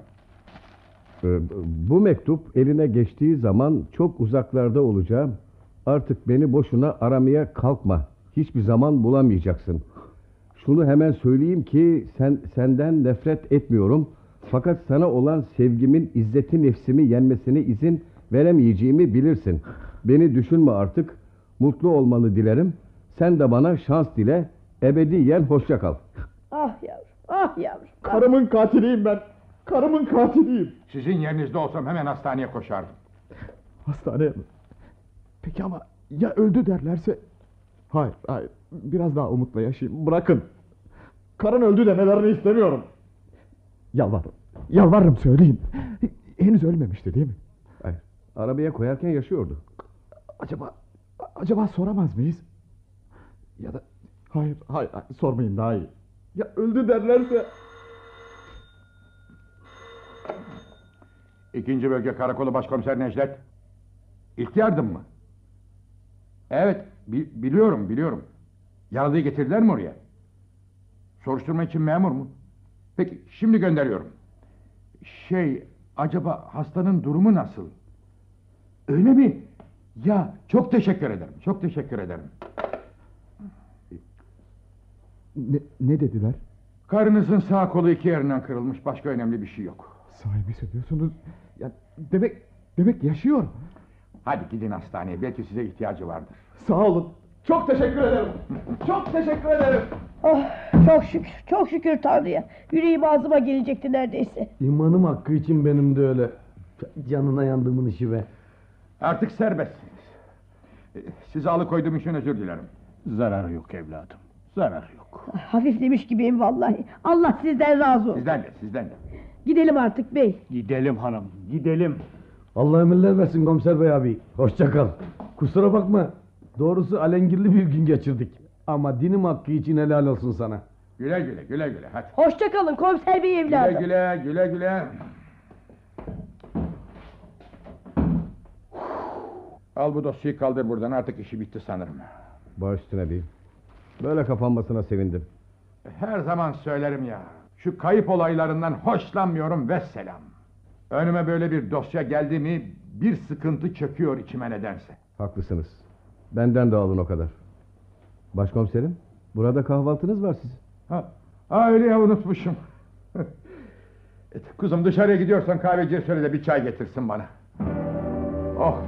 E, bu mektup eline geçtiği zaman çok uzaklarda olacağım. Artık beni boşuna aramaya kalkma. Hiçbir zaman bulamayacaksın. Şunu hemen söyleyeyim ki sen senden nefret etmiyorum. Fakat sana olan sevgimin izzeti nefsimi yenmesine izin veremeyeceğimi bilirsin. Beni düşünme artık. Mutlu olmanı dilerim. Sen de bana şans dile. Ebediyen hoşça kal. Ah yavrum, ah yavrum. Karımın katiliyim ben. Karımın katiliyim. Sizin yerinizde olsam hemen hastaneye koşardım. Hastaneye mi? Peki ama ya öldü derlerse? Hayır, hayır. Biraz daha umutla yaşayayım. Bırakın. Karın öldü demelerini istemiyorum. Yalvarırım. Yalvarırım söyleyin. Henüz ölmemişti değil mi? Hayır. Arabaya koyarken yaşıyordu. Acaba acaba soramaz mıyız? Ya da hayır, hayır, hayır sormayın daha iyi. Ya öldü derlerse? İkinci Bölge Karakolu Başkomiser Necdet. İlk yardım mı? Evet, bi- biliyorum, biliyorum. Yaralıyı getirdiler mi oraya? Soruşturma için memur mu? Peki, şimdi gönderiyorum. Şey, acaba hastanın durumu nasıl? Öyle mi? Ya, çok teşekkür ederim, çok teşekkür ederim. Ne, ne dediler? Karınızın sağ kolu iki yerinden kırılmış, başka önemli bir şey yok. Sahibi söylüyorsunuz. Ya demek demek yaşıyor. Hadi gidin hastaneye, belki size ihtiyacı vardır. Sağ olun. Çok teşekkür ederim. Çok teşekkür ederim. Oh, çok şükür, çok şükür Tanrı'ya. Yüreğim ağzıma gelecekti neredeyse. İmanım hakkı için benim de öyle. Canına yandığımın işi be. Artık serbestsiniz. Sizi alıkoyduğum için özür dilerim. Zararı yok evladım. Zararı yok. Hafiflemiş gibiyim vallahi. Allah sizden razı olsun. Sizden de, sizden de. Gidelim artık bey. Gidelim hanım, gidelim. Allah emirler versin komiser bey abi. Hoşça kal. Kusura bakma. Doğrusu alengirli bir gün geçirdik. Ama dinim hakkı için helal olsun sana. Güle güle, güle güle, hadi. Hoşça kalın komiser bey Güle evladım. güle, güle güle. Al bu dosyayı kaldır buradan, artık işi bitti sanırım. Baş üstüne beyim. Böyle kapanmasına sevindim. Her zaman söylerim ya, şu kayıp olaylarından hoşlanmıyorum vesselam. Önüme böyle bir dosya geldi mi bir sıkıntı çöküyor içime nedense. Haklısınız. Benden de alın o kadar. Başkomiserim, burada kahvaltınız var sizin. Ha, ha öyle ya, unutmuşum. Kuzum, dışarıya gidiyorsan kahveciye söyle de bir çay getirsin bana. Oh.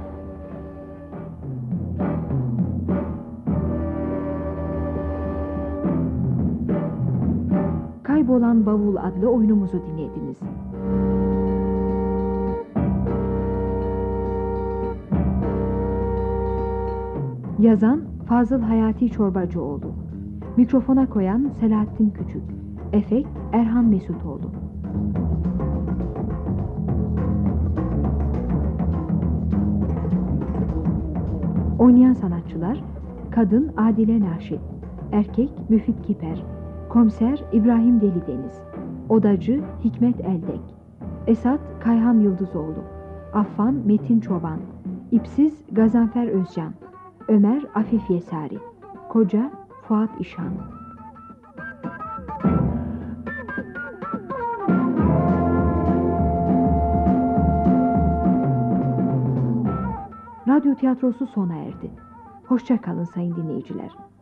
Kaybolan Bavul adlı oyunumuzu dinlediniz. Yazan Fazıl Hayati Çorbacıoğlu. Mikrofona koyan Selahattin Küçük. Efekt Erhan Mesutoğlu. Oynayan sanatçılar: kadın Adile Naşit, erkek Müfit Kiper, komiser İbrahim Delideniz, odacı Hikmet Eldek, Esat Kayhan Yıldızoğlu, Affan Metin Çoban, İpsiz Gazanfer Özcan, Ömer Afif Yesari, koca Fuat İşan. Radyo tiyatrosu sona erdi. Hoşça kalın sayın dinleyiciler.